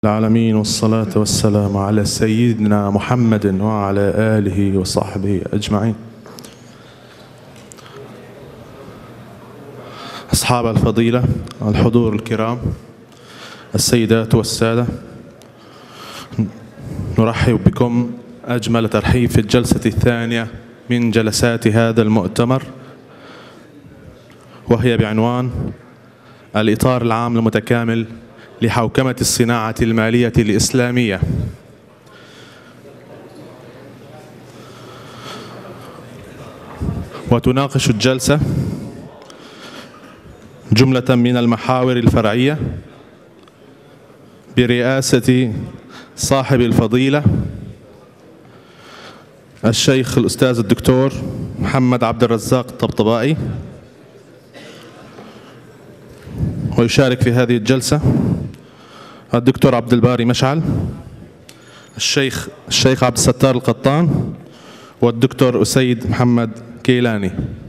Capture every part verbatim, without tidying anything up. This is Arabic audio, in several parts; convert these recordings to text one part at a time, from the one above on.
العالمين، والصلاة والسلام على سيدنا محمد وعلى آله وصحبه أجمعين. أصحاب الفضيلة، الحضور الكرام، السيدات والسادة، نرحب بكم أجمل ترحيب في الجلسة الثانية من جلسات هذا المؤتمر، وهي بعنوان الإطار العام المتكامل لحوكمة الصناعة المالية الإسلامية. وتناقش الجلسة جملة من المحاور الفرعية برئاسة صاحب الفضيلة الشيخ الأستاذ الدكتور محمد عبد الرزاق الطبطبائي. ويشارك في هذه الجلسة الدكتور عبد الباري مشعل، الشيخ الشيخ عبد الستار القطان، والدكتور أسيد محمد كيلاني.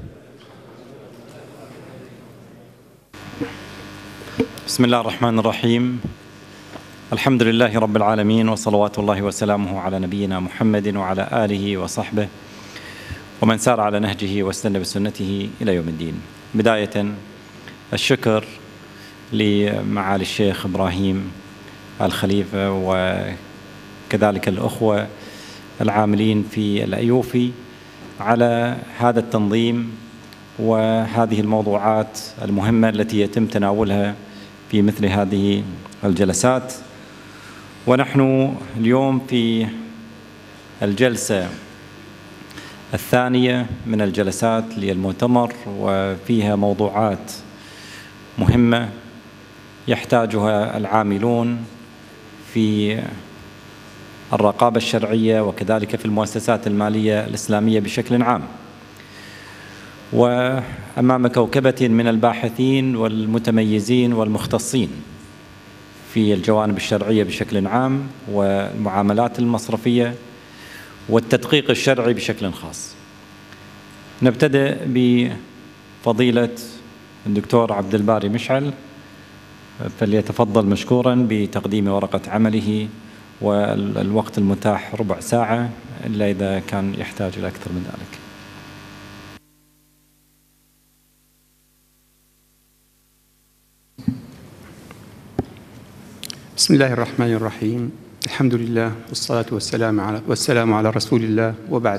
بسم الله الرحمن الرحيم. الحمد لله رب العالمين، وصلوات الله وسلامه على نبينا محمد وعلى آله وصحبه ومن سار على نهجه واستنى بسنته إلى يوم الدين. بداية الشكر لمعالي الشيخ إبراهيم الخليفة وكذلك الأخوة العاملين في الأيوفي على هذا التنظيم وهذه الموضوعات المهمة التي يتم تناولها في مثل هذه الجلسات. ونحن اليوم في الجلسة الثانية من الجلسات للمؤتمر، وفيها موضوعات مهمة يحتاجها العاملون في الرقابة الشرعية وكذلك في المؤسسات المالية الإسلامية بشكل عام. وأمام كوكبة من الباحثين والمتميزين والمختصين في الجوانب الشرعية بشكل عام والمعاملات المصرفية والتدقيق الشرعي بشكل خاص. نبتدئ بفضيلة الدكتور عبد الباري مشعل، فليتفضل مشكورا بتقديم ورقة عمله، والوقت المتاح ربع ساعة إلا إذا كان يحتاج إلى أكثر من ذلك. بسم الله الرحمن الرحيم. الحمد لله والصلاة والسلام على والسلام على رسول الله، وبعد.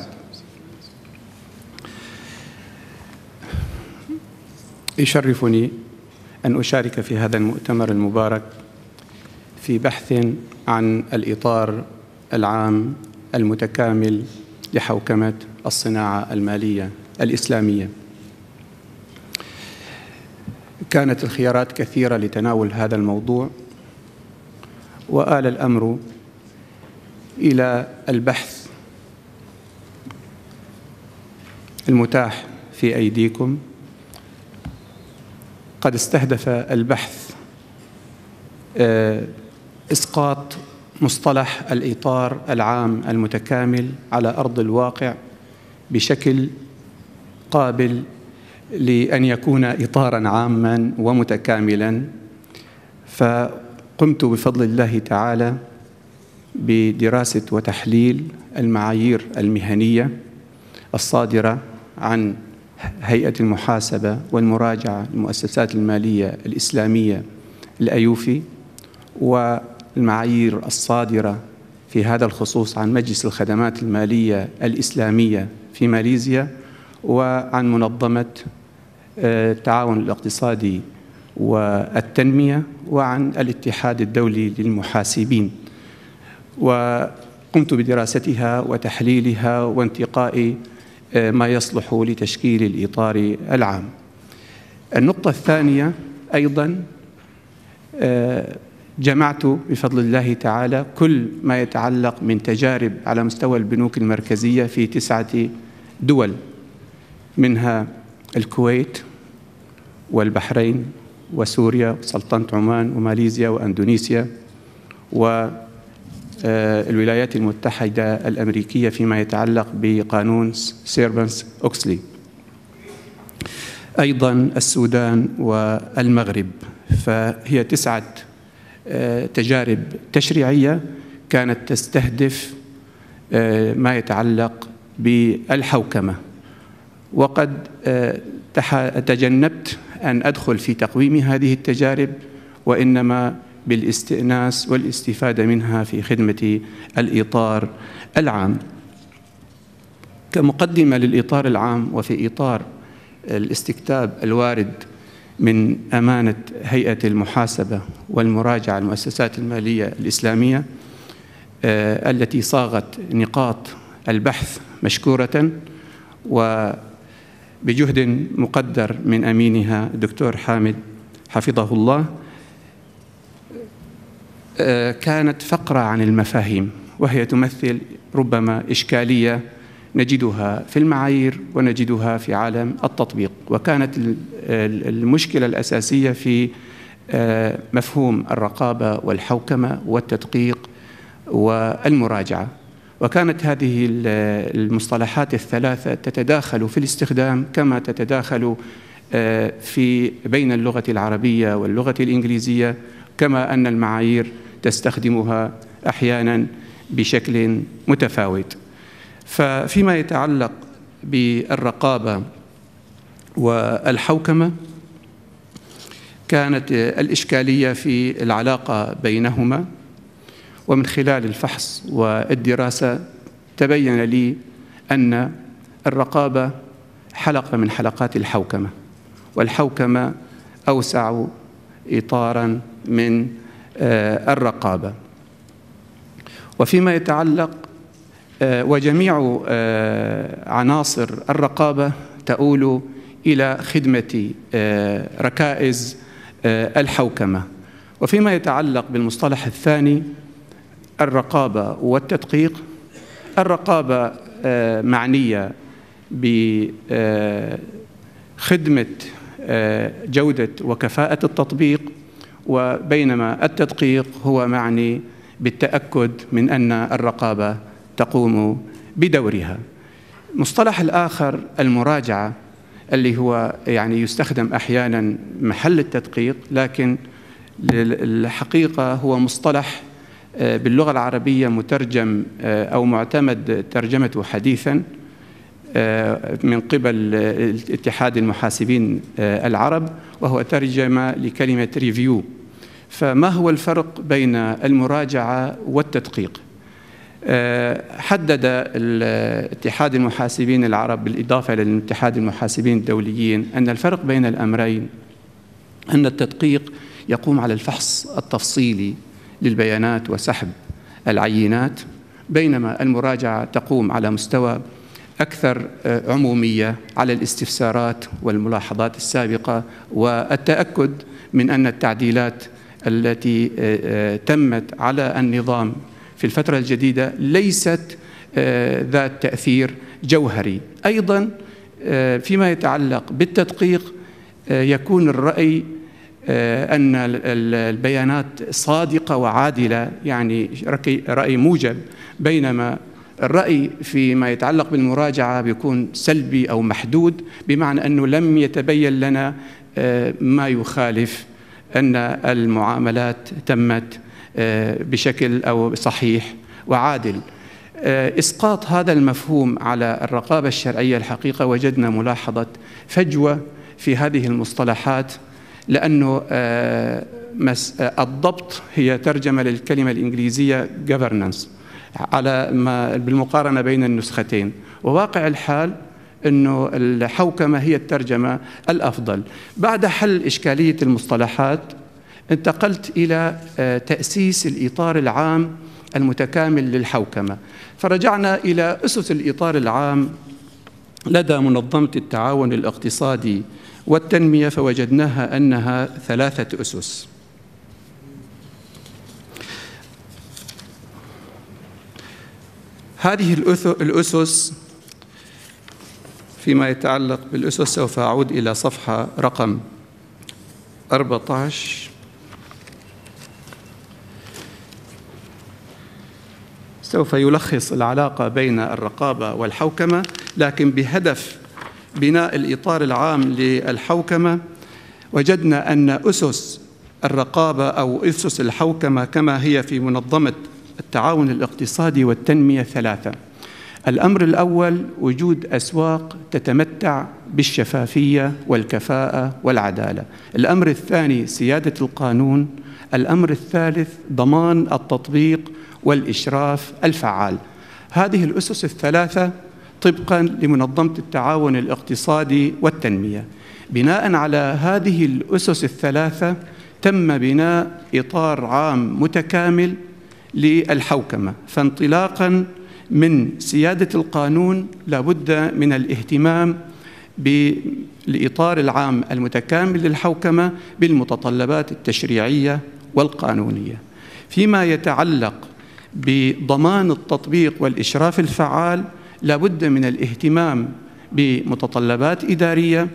يشرفني أن أشارك في هذا المؤتمر المبارك في بحث عن الإطار العام المتكامل لحوكمة الصناعة المالية الإسلامية. كانت الخيارات كثيرة لتناول هذا الموضوع، وآل الأمر إلى البحث المتاح في أيديكم. قد استهدف البحث إسقاط مصطلح الإطار العام المتكامل على أرض الواقع بشكل قابل لأن يكون إطاراً عاماً ومتكاملاً. فقمت بفضل الله تعالى بدراسة وتحليل المعايير المهنية الصادرة عن هيئة المحاسبة والمراجعة للمؤسسات المالية الإسلامية الأيوفي، والمعايير الصادرة في هذا الخصوص عن مجلس الخدمات المالية الإسلامية في ماليزيا، وعن منظمة التعاون الاقتصادي والتنمية، وعن الاتحاد الدولي للمحاسبين. وقمت بدراستها وتحليلها وانتقاء ما يصلح لتشكيل الإطار العام. النقطة الثانية أيضاً جمعت بفضل الله تعالى كل ما يتعلق من تجارب على مستوى البنوك المركزية في تسعة دول، منها الكويت والبحرين وسوريا وسلطنة عمان وماليزيا وأندونيسيا والولايات المتحدة الأمريكية فيما يتعلق بقانون سيربنس أوكسلي، أيضا السودان والمغرب. فهي تسعة تجارب تشريعية كانت تستهدف ما يتعلق بالحوكمة، وقد تجنبت أن أدخل في تقويم هذه التجارب، وإنما بالاستئناس والاستفادة منها في خدمة الإطار العام. كمقدمة للإطار العام وفي إطار الاستكتاب الوارد من أمانة هيئة المحاسبة والمراجعة المؤسسات المالية الإسلامية التي صاغت نقاط البحث مشكورة وبجهد مقدر من أمينها الدكتور حامد حفظه الله، كانت فقرة عن المفاهيم، وهي تمثل ربما إشكالية نجدها في المعايير ونجدها في عالم التطبيق. وكانت المشكلة الأساسية في مفهوم الرقابة والحوكمة والتدقيق والمراجعة، وكانت هذه المصطلحات الثلاثة تتداخل في الاستخدام كما تتداخل في بين اللغة العربية واللغة الإنجليزية، كما أن المعايير تستخدمها أحيانا بشكل متفاوت. ففيما يتعلق بالرقابة والحوكمة كانت الإشكالية في العلاقة بينهما، ومن خلال الفحص والدراسة تبين لي أن الرقابة حلقة من حلقات الحوكمة، والحوكمة أوسع إطاراً من الرقابة. وفيما يتعلق وجميع عناصر الرقابة تؤول إلى خدمة ركائز الحوكمة. وفيما يتعلق بالمصطلح الثاني الرقابة والتدقيق، الرقابة معنية بخدمة جودة وكفاءة التطبيق، وبينما التدقيق هو معني بالتأكد من أن الرقابة تقوم بدورها. المصطلح الآخر المراجعة، اللي هو يعني يستخدم أحيانا محل التدقيق، لكن الحقيقة هو مصطلح باللغة العربية مترجم أو معتمد ترجمته حديثا من قبل اتحاد المحاسبين العرب، وهو ترجمة لكلمة ريفيو. فما هو الفرق بين المراجعة والتدقيق؟ حدد الاتحاد المحاسبين العرب بالإضافة إلى اتحاد المحاسبين الدوليين أن الفرق بين الأمرين أن التدقيق يقوم على الفحص التفصيلي للبيانات وسحب العينات، بينما المراجعة تقوم على مستوى أكثر عمومية على الاستفسارات والملاحظات السابقة والتأكد من أن التعديلات التي تمت على النظام في الفترة الجديدة ليست ذات تأثير جوهري. أيضا فيما يتعلق بالتدقيق يكون الرأي أن البيانات صادقة وعادلة، يعني رأي موجب، بينما الرأي فيما يتعلق بالمراجعة بيكون سلبي أو محدود، بمعنى أنه لم يتبين لنا ما يخالف أن المعاملات تمت بشكل أو صحيح وعادل. إسقاط هذا المفهوم على الرقابة الشرعية الحقيقة وجدنا ملاحظة فجوة في هذه المصطلحات، لأنه الضبط هي ترجمة للكلمة الإنجليزية governance على ما بالمقارنة بين النسختين، وواقع الحال أنه الحوكمة هي الترجمة الأفضل. بعد حل إشكالية المصطلحات انتقلت إلى تأسيس الإطار العام المتكامل للحوكمة، فرجعنا إلى أسس الإطار العام لدى منظمة التعاون الاقتصادي والتنمية، فوجدناها أنها ثلاثة أسس. هذه الأسس فيما يتعلق بالأسس سوف أعود إلى صفحة رقم أربعة عشر. سوف يلخص العلاقة بين الرقابة والحوكمة، لكن بهدف بناء الإطار العام للحوكمة وجدنا أن أسس الرقابة أو أسس الحوكمة كما هي في منظمة التعاون الاقتصادي والتنمية ثلاثة. الأمر الأول وجود أسواق تتمتع بالشفافية والكفاءة والعدالة. الأمر الثاني سيادة القانون. الأمر الثالث ضمان التطبيق والإشراف الفعال. هذه الأسس الثلاثة طبقاً لمنظمة التعاون الاقتصادي والتنمية. بناء على هذه الأسس الثلاثة تم بناء إطار عام متكامل للحوكمة. فانطلاقاً من سيادة القانون لابد من الاهتمام بالإطار العام المتكامل للحوكمة بالمتطلبات التشريعية والقانونية. فيما يتعلق بضمان التطبيق والإشراف الفعال لابد من الاهتمام بمتطلبات إدارية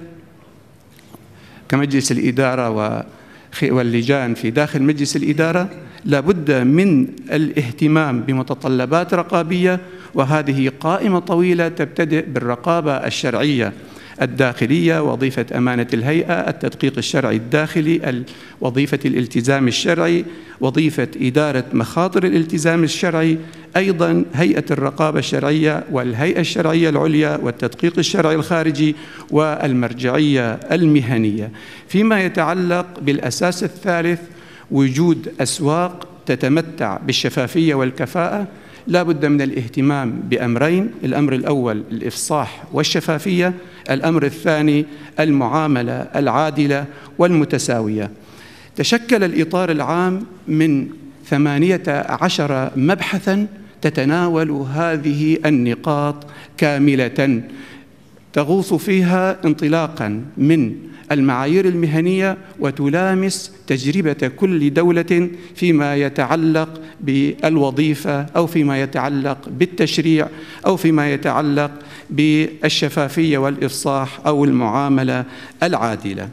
كمجلس الإدارة واللجان في داخل مجلس الإدارة. لابد من الاهتمام بمتطلبات رقابية، وهذه قائمة طويلة تبتدئ بالرقابة الشرعية الداخلية، وظيفة أمانة الهيئة، التدقيق الشرعي الداخلي، وظيفة الالتزام الشرعي، وظيفة إدارة مخاطر الالتزام الشرعي، أيضا هيئة الرقابة الشرعية والهيئة الشرعية العليا والتدقيق الشرعي الخارجي والمرجعية المهنية. فيما يتعلق بالأساس الثالث وجود أسواق تتمتع بالشفافية والكفاءة، لا بد من الاهتمام بأمرين: الأمر الأول الإفصاح والشفافية، الأمر الثاني المعاملة العادلة والمتساوية. تشكل الإطار العام من ثمانية عشر مبحثاً تتناول هذه النقاط كاملة، تغوص فيها انطلاقاً من المعايير المهنية وتلامس تجربة كل دولة فيما يتعلق بالوظيفة أو فيما يتعلق بالتشريع أو فيما يتعلق بالشفافية والإفصاح أو المعاملة العادلة.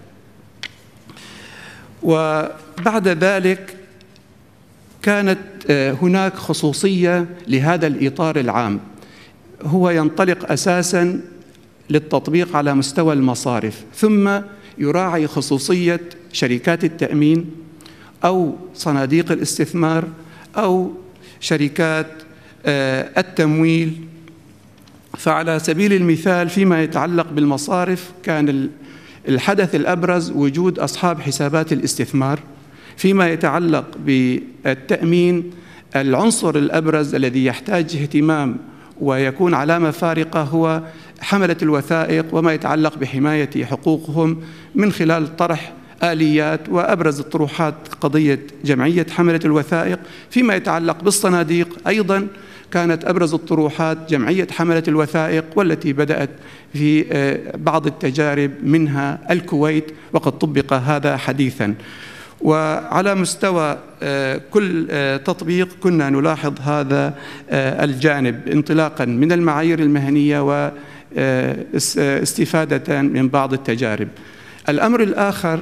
وبعد ذلك كانت هناك خصوصية لهذا الإطار العام، هو ينطلق أساساً للتطبيق على مستوى المصارف، ثم يراعي خصوصية شركات التأمين أو صناديق الاستثمار أو شركات التمويل. فعلى سبيل المثال فيما يتعلق بالمصارف كان الحدث الأبرز وجود أصحاب حسابات الاستثمار. فيما يتعلق بالتأمين العنصر الأبرز الذي يحتاج اهتمام ويكون علامة فارقة هو حملة الوثائق وما يتعلق بحماية حقوقهم من خلال طرح آليات، وأبرز الطروحات قضية جمعية حملة الوثائق. فيما يتعلق بالصناديق أيضا كانت أبرز الطروحات جمعية حملة الوثائق، والتي بدأت في بعض التجارب منها الكويت، وقد طبق هذا حديثا. وعلى مستوى كل تطبيق كنا نلاحظ هذا الجانب انطلاقا من المعايير المهنية واستفادة من بعض التجارب. الأمر الآخر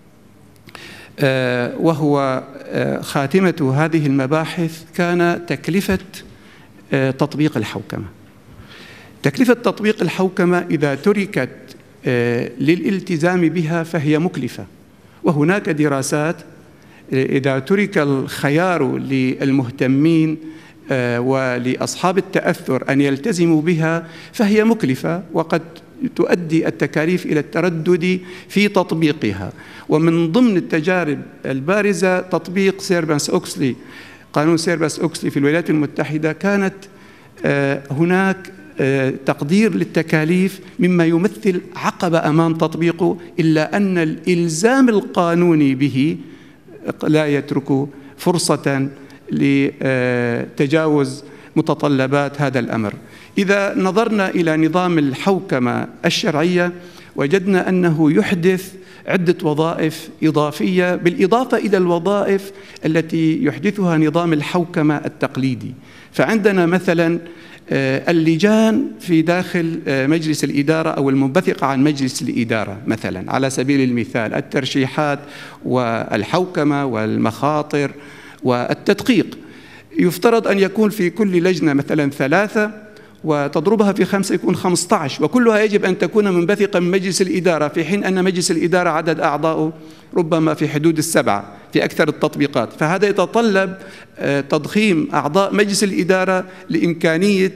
وهو خاتمة هذه المباحث كان تكلفة تطبيق الحوكمة. تكلفة تطبيق الحوكمة إذا تركت للالتزام بها فهي مكلفة، وهناك دراسات إذا ترك الخيار للمهتمين ولأصحاب التأثر أن يلتزموا بها فهي مكلفة، وقد تؤدي التكاليف إلى التردد في تطبيقها. ومن ضمن التجارب البارزة تطبيق سيربانس أوكسلي، قانون سيربانس أوكسلي في الولايات المتحدة. كانت هناك تقدير للتكاليف مما يمثل عقبة أمام تطبيقه، إلا أن الإلزام القانوني به لا يترك فرصة لتجاوز متطلبات هذا الأمر. إذا نظرنا إلى نظام الحوكمة الشرعية وجدنا أنه يحدث عدة وظائف إضافية بالإضافة إلى الوظائف التي يحدثها نظام الحوكمة التقليدي. فعندنا مثلا اللجان في داخل مجلس الإدارة أو المنبثقة عن مجلس الإدارة، مثلا على سبيل المثال الترشيحات والحوكمة والمخاطر والتدقيق. يفترض أن يكون في كل لجنة مثلا ثلاثة، وتضربها في خمسة يكون خمسة عشر، وكلها يجب أن تكون منبثقة من مجلس الإدارة، في حين أن مجلس الإدارة عدد أعضائه ربما في حدود السبعة في أكثر التطبيقات. فهذا يتطلب تضخيم أعضاء مجلس الإدارة لإمكانية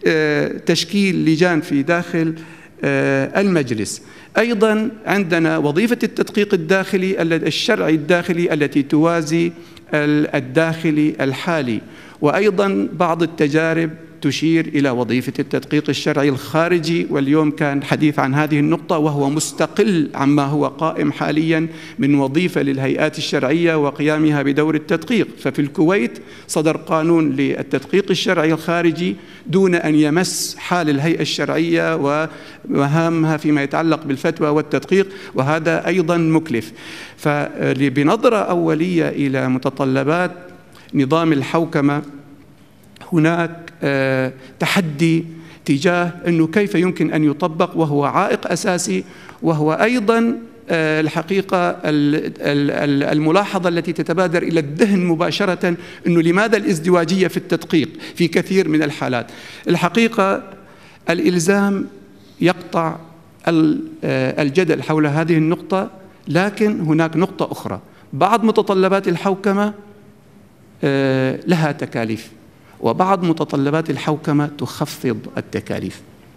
تشكيل لجان في داخل المجلس. أيضا عندنا وظيفة التدقيق الداخلي الشرعي الداخلي التي توازي الداخلي الحالي، وأيضا بعض التجارب تشير إلى وظيفة التدقيق الشرعي الخارجي، واليوم كان حديث عن هذه النقطة، وهو مستقل عما هو قائم حاليا من وظيفة للهيئات الشرعية وقيامها بدور التدقيق. ففي الكويت صدر قانون للتدقيق الشرعي الخارجي دون أن يمس حال الهيئة الشرعية ومهامها فيما يتعلق بالفتوى والتدقيق، وهذا أيضا مكلف. فبنظرة أولية إلى متطلبات نظام الحوكمة، هناك تحدي تجاه أنه كيف يمكن أن يطبق، وهو عائق أساسي، وهو أيضا الحقيقة الملاحظة التي تتبادر إلى الذهن مباشرة، أنه لماذا الازدواجية في التدقيق في كثير من الحالات. الحقيقة الإلزام يقطع الجدل حول هذه النقطة، لكن هناك نقطة أخرى: بعض متطلبات الحوكمة لها تكاليف، وبعض متطلبات الحوكمة تخفض التكاليف،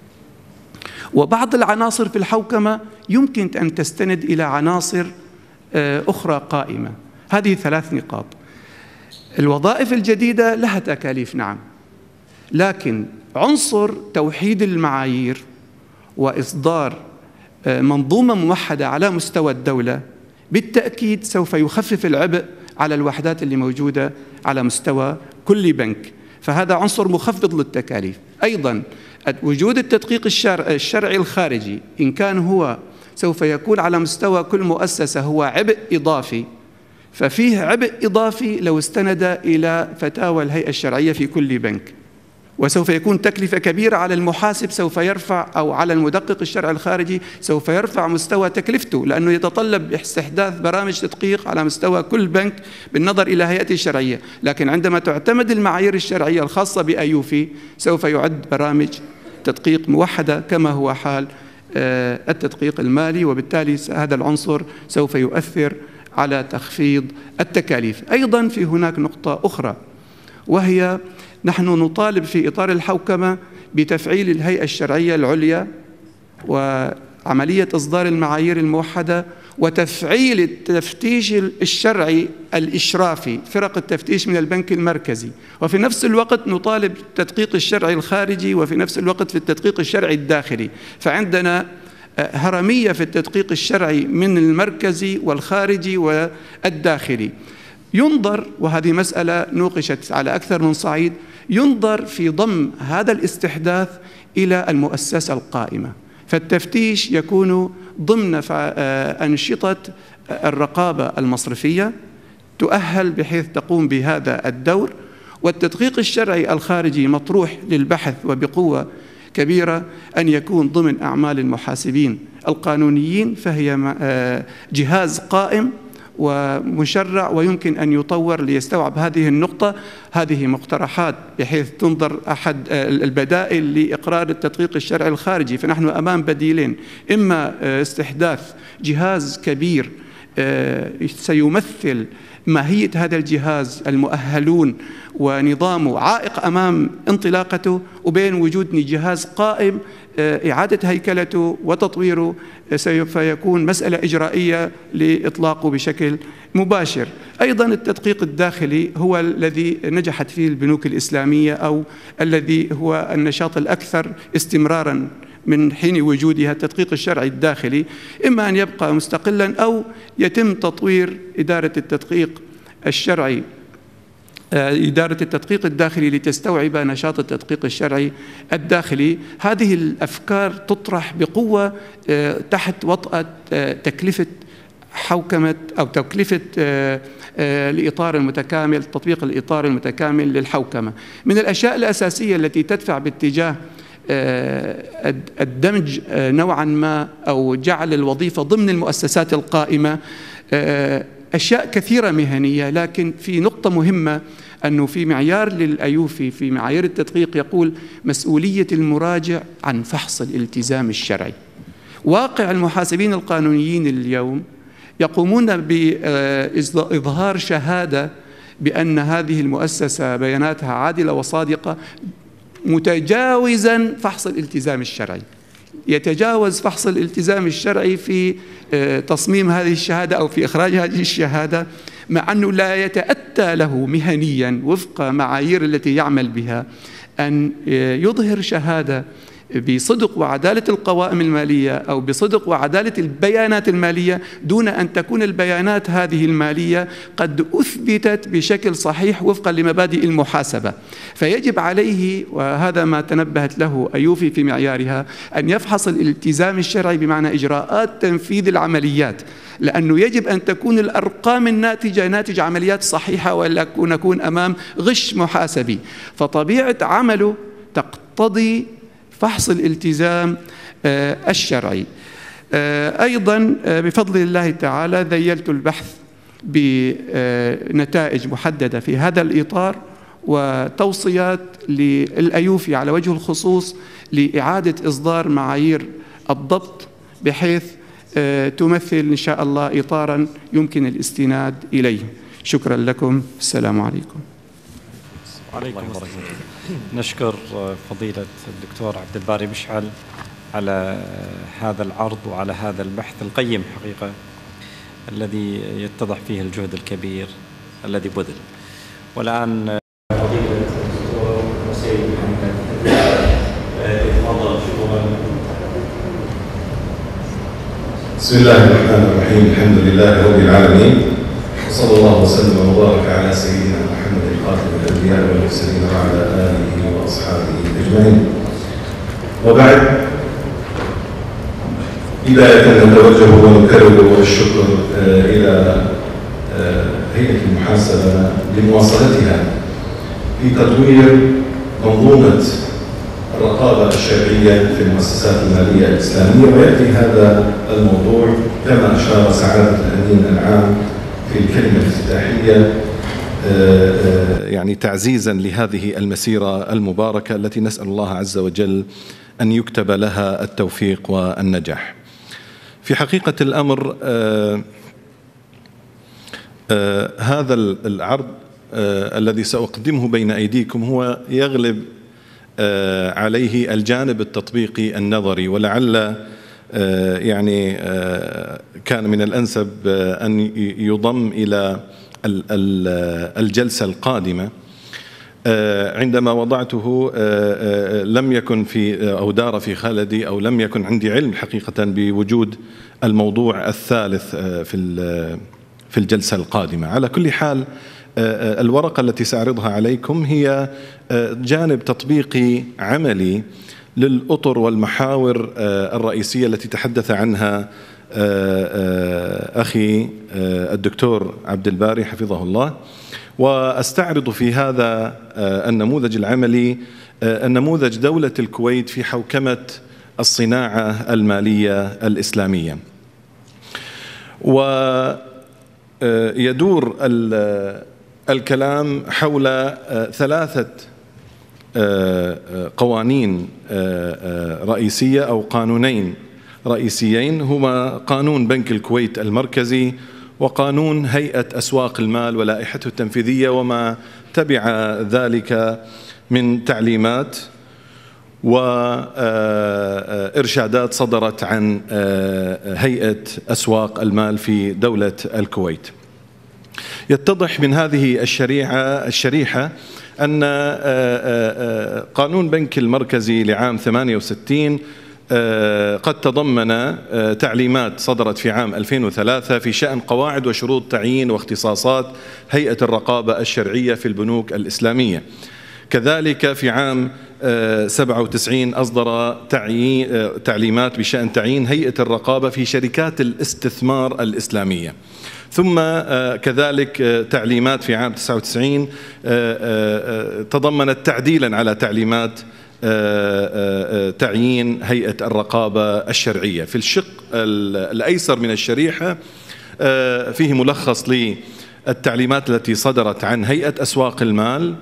وبعض العناصر في الحوكمة يمكن أن تستند إلى عناصر أخرى قائمة. هذه ثلاث نقاط. الوظائف الجديدة لها تكاليف نعم، لكن عنصر توحيد المعايير وإصدار منظومة موحدة على مستوى الدولة بالتأكيد سوف يخفف العبء على الوحدات اللي موجودة على مستوى كل بنك، فهذا عنصر مخفض للتكاليف. أيضا وجود التدقيق الشرعي الخارجي إن كان هو سوف يكون على مستوى كل مؤسسة هو عبء إضافي، ففيه عبء إضافي لو استند إلى فتاوى الهيئة الشرعية في كل بنك، وسوف يكون تكلفة كبيرة على المحاسب، سوف يرفع، أو على المدقق الشرعي الخارجي سوف يرفع مستوى تكلفته، لأنه يتطلب استحداث برامج تدقيق على مستوى كل بنك بالنظر إلى هيئته الشرعية. لكن عندما تعتمد المعايير الشرعية الخاصة بأيوفي سوف يعد برامج تدقيق موحدة كما هو حال التدقيق المالي، وبالتالي هذا العنصر سوف يؤثر على تخفيض التكاليف. أيضا في هناك نقطة أخرى، وهي نحن نطالب في إطار الحوكمة بتفعيل الهيئة الشرعية العليا وعملية إصدار المعايير الموحدة وتفعيل التفتيش الشرعي الإشرافي، فرق التفتيش من البنك المركزي، وفي نفس الوقت نطالب التدقيق الشرعي الخارجي وفي نفس الوقت في التدقيق الشرعي الداخلي. فعندنا هرمية في التدقيق الشرعي من المركزي والخارجي والداخلي. ينظر، وهذه مسألة نوقشت على أكثر من صعيد، ينظر في ضم هذا الاستحداث إلى المؤسسة القائمة، فالتفتيش يكون ضمن أنشطة الرقابة المصرفية تؤهل بحيث تقوم بهذا الدور، والتدقيق الشرعي الخارجي مطروح للبحث وبقوة كبيرة أن يكون ضمن أعمال المحاسبين القانونيين، فهي جهاز قائم ومشرع ويمكن أن يطور ليستوعب هذه النقطة. هذه مقترحات بحيث تنظر أحد البدائل لإقرار التدقيق الشرعي الخارجي. فنحن أمام بديلين: إما استحداث جهاز كبير سيمثل ماهية هذا الجهاز المؤهلون ونظامه عائق أمام انطلاقته، وبين وجود جهاز قائم إعادة هيكلته وتطويره سوف يكون مسألة إجرائية لإطلاقه بشكل مباشر. أيضا التدقيق الداخلي هو الذي نجحت فيه البنوك الإسلامية، أو الذي هو النشاط الأكثر استمراراً من حين وجودها. التدقيق الشرعي الداخلي إما أن يبقى مستقلاً أو يتم تطوير إدارة التدقيق الشرعي إدارة التدقيق الداخلي لتستوعب نشاط التدقيق الشرعي الداخلي. هذه الأفكار تطرح بقوة تحت وطأة تكلفة حوكمة أو تكلفة الإطار المتكامل، تطبيق الإطار المتكامل للحوكمة. من الأشياء الأساسية التي تدفع باتجاه الدمج نوعا ما أو جعل الوظيفة ضمن المؤسسات القائمة أشياء كثيرة مهنية، لكن في نقطة مهمة أنه في معيار للأيوفي في معايير التدقيق يقول مسؤولية المراجع عن فحص الالتزام الشرعي. واقع المحاسبين القانونيين اليوم يقومون بإظهار شهادة بأن هذه المؤسسة بياناتها عادلة وصادقة متجاوزا فحص الالتزام الشرعي، يتجاوز فحص الالتزام الشرعي في تصميم هذه الشهادة أو في إخراج هذه الشهادة، مع أنه لا يتأتى له مهنيا وفق معايير التي يعمل بها أن يظهر شهادة بصدق وعدالة القوائم المالية أو بصدق وعدالة البيانات المالية دون أن تكون البيانات هذه المالية قد أثبتت بشكل صحيح وفقا لمبادئ المحاسبة. فيجب عليه، وهذا ما تنبهت له أيوفي في معيارها، أن يفحص الالتزام الشرعي بمعنى إجراءات تنفيذ العمليات، لأنه يجب أن تكون الأرقام الناتجة ناتج عمليات صحيحة ولا نكون أمام غش محاسبي. فطبيعة عمله تقتضي فحص الالتزام الشرعي. أيضا بفضل الله تعالى ذيلت البحث بنتائج محددة في هذا الإطار وتوصيات للأيوفي على وجه الخصوص لإعادة إصدار معايير الضبط بحيث تمثل إن شاء الله إطارا يمكن الاستناد إليه. شكرا لكم. السلام عليكم. وعليكم السلام. نشكر فضيلة الدكتور عبد الباري مشعل على هذا العرض وعلى هذا البحث القيم حقيقة الذي يتضح فيه الجهد الكبير الذي بذل. والآن فضيلة الدكتور سيد محمد تفضل. شكرا. بسم الله الرحمن الرحيم. الحمد لله رب العالمين، وصلى الله وسلم وبارك على سيدنا محمد خاتم الأنبياء والمرسلين وعلى آله وأصحابه أجمعين. وبعد، بداية نتوجه ونكرر الشكر إلى هيئة المحاسبة لمواصلتها في تطوير منظومة الرقابة الشرعية في المؤسسات المالية الإسلامية. ويأتي هذا الموضوع كما أشار سعادة الأمين العام في الكلمة الافتتاحية يعني تعزيزا لهذه المسيرة المباركة التي نسأل الله عز وجل أن يكتب لها التوفيق والنجاح. في حقيقة الأمر آآ آآ هذا العرض الذي سأقدمه بين أيديكم هو يغلب عليه الجانب التطبيقي النظري، ولعل يعني كان من الأنسب أن يضم إلى الجلسة القادمة. عندما وضعته لم يكن في أو دار في خلدي أو لم يكن عندي علم حقيقة بوجود الموضوع الثالث في في الجلسة القادمة. على كل حال، الورقة التي سأعرضها عليكم هي جانب تطبيقي عملي للأطر والمحاور الرئيسية التي تحدث عنها أخي الدكتور عبد الباري حفظه الله. وأستعرض في هذا النموذج العملي النموذج دولة الكويت في حوكمة الصناعة المالية الإسلامية. ويدور الكلام حول ثلاثة قوانين رئيسية أو قانونين رئيسيين، هما قانون بنك الكويت المركزي وقانون هيئة أسواق المال ولائحته التنفيذية وما تبع ذلك من تعليمات وإرشادات صدرت عن هيئة أسواق المال في دولة الكويت. يتضح من هذه الشريحة الشريحة أن قانون بنك المركزي لعام ثمانية وستين قد تضمن تعليمات صدرت في عام ألفين وثلاثة في شأن قواعد وشروط تعيين واختصاصات هيئة الرقابة الشرعية في البنوك الإسلامية. كذلك في عام سبعة وتسعين أصدر تعليمات بشأن تعيين هيئة الرقابة في شركات الاستثمار الإسلامية. ثم كذلك تعليمات في عام تسعة وتسعين تضمنت تعديلا على تعليمات تعيين هيئة الرقابة الشرعية. في الشق الأيسر من الشريحة فيه ملخص التعليمات التي صدرت عن هيئة أسواق المال،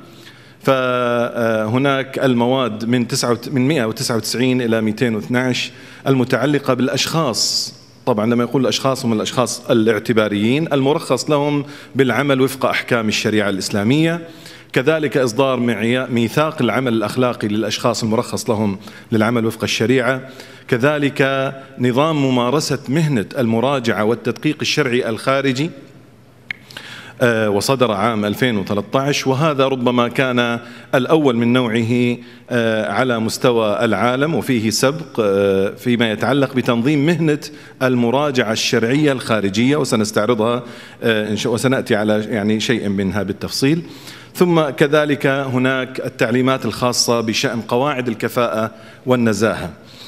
فهناك المواد من من مئة وتسعة وتسعين إلى مئتين واثني عشر المتعلقة بالأشخاص. طبعا لما يقول الأشخاص هم الأشخاص الاعتباريين المرخص لهم بالعمل وفق أحكام الشريعة الإسلامية. كذلك إصدار ميثاق العمل الأخلاقي للأشخاص المرخص لهم للعمل وفق الشريعة. كذلك نظام ممارسة مهنة المراجعة والتدقيق الشرعي الخارجي، وصدر عام ألفين وثلاثة عشر، وهذا ربما كان الأول من نوعه على مستوى العالم، وفيه سبق فيما يتعلق بتنظيم مهنة المراجعة الشرعية الخارجية، وسنستعرضها وسنأتي على يعني شيء منها بالتفصيل. ثم كذلك هناك التعليمات الخاصة بشأن قواعد الكفاءة والنزاهة.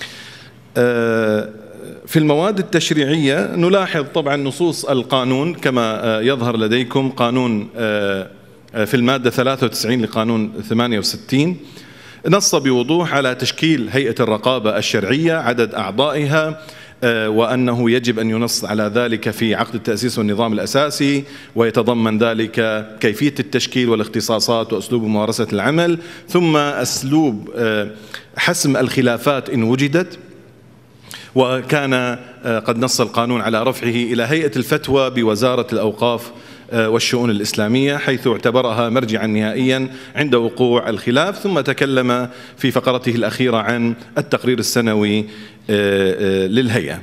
في المواد التشريعية نلاحظ طبعا نصوص القانون كما يظهر لديكم، قانون في المادة ثلاثة وتسعين لقانون ثمانية وستين نص بوضوح على تشكيل هيئة الرقابة الشرعية، عدد أعضائها، وأنه يجب أن ينص على ذلك في عقد التأسيس والنظام الأساسي، ويتضمن ذلك كيفية التشكيل والاختصاصات وأسلوب ممارسة العمل، ثم أسلوب حسم الخلافات إن وجدت. وكان قد نص القانون على رفعه إلى هيئة الفتوى بوزارة الأوقاف والشؤون الإسلامية، حيث اعتبرها مرجعا نهائيا عند وقوع الخلاف. ثم تكلم في فقرته الأخيرة عن التقرير السنوي للهيئة.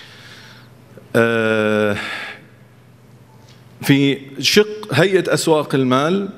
في شق هيئة أسواق المال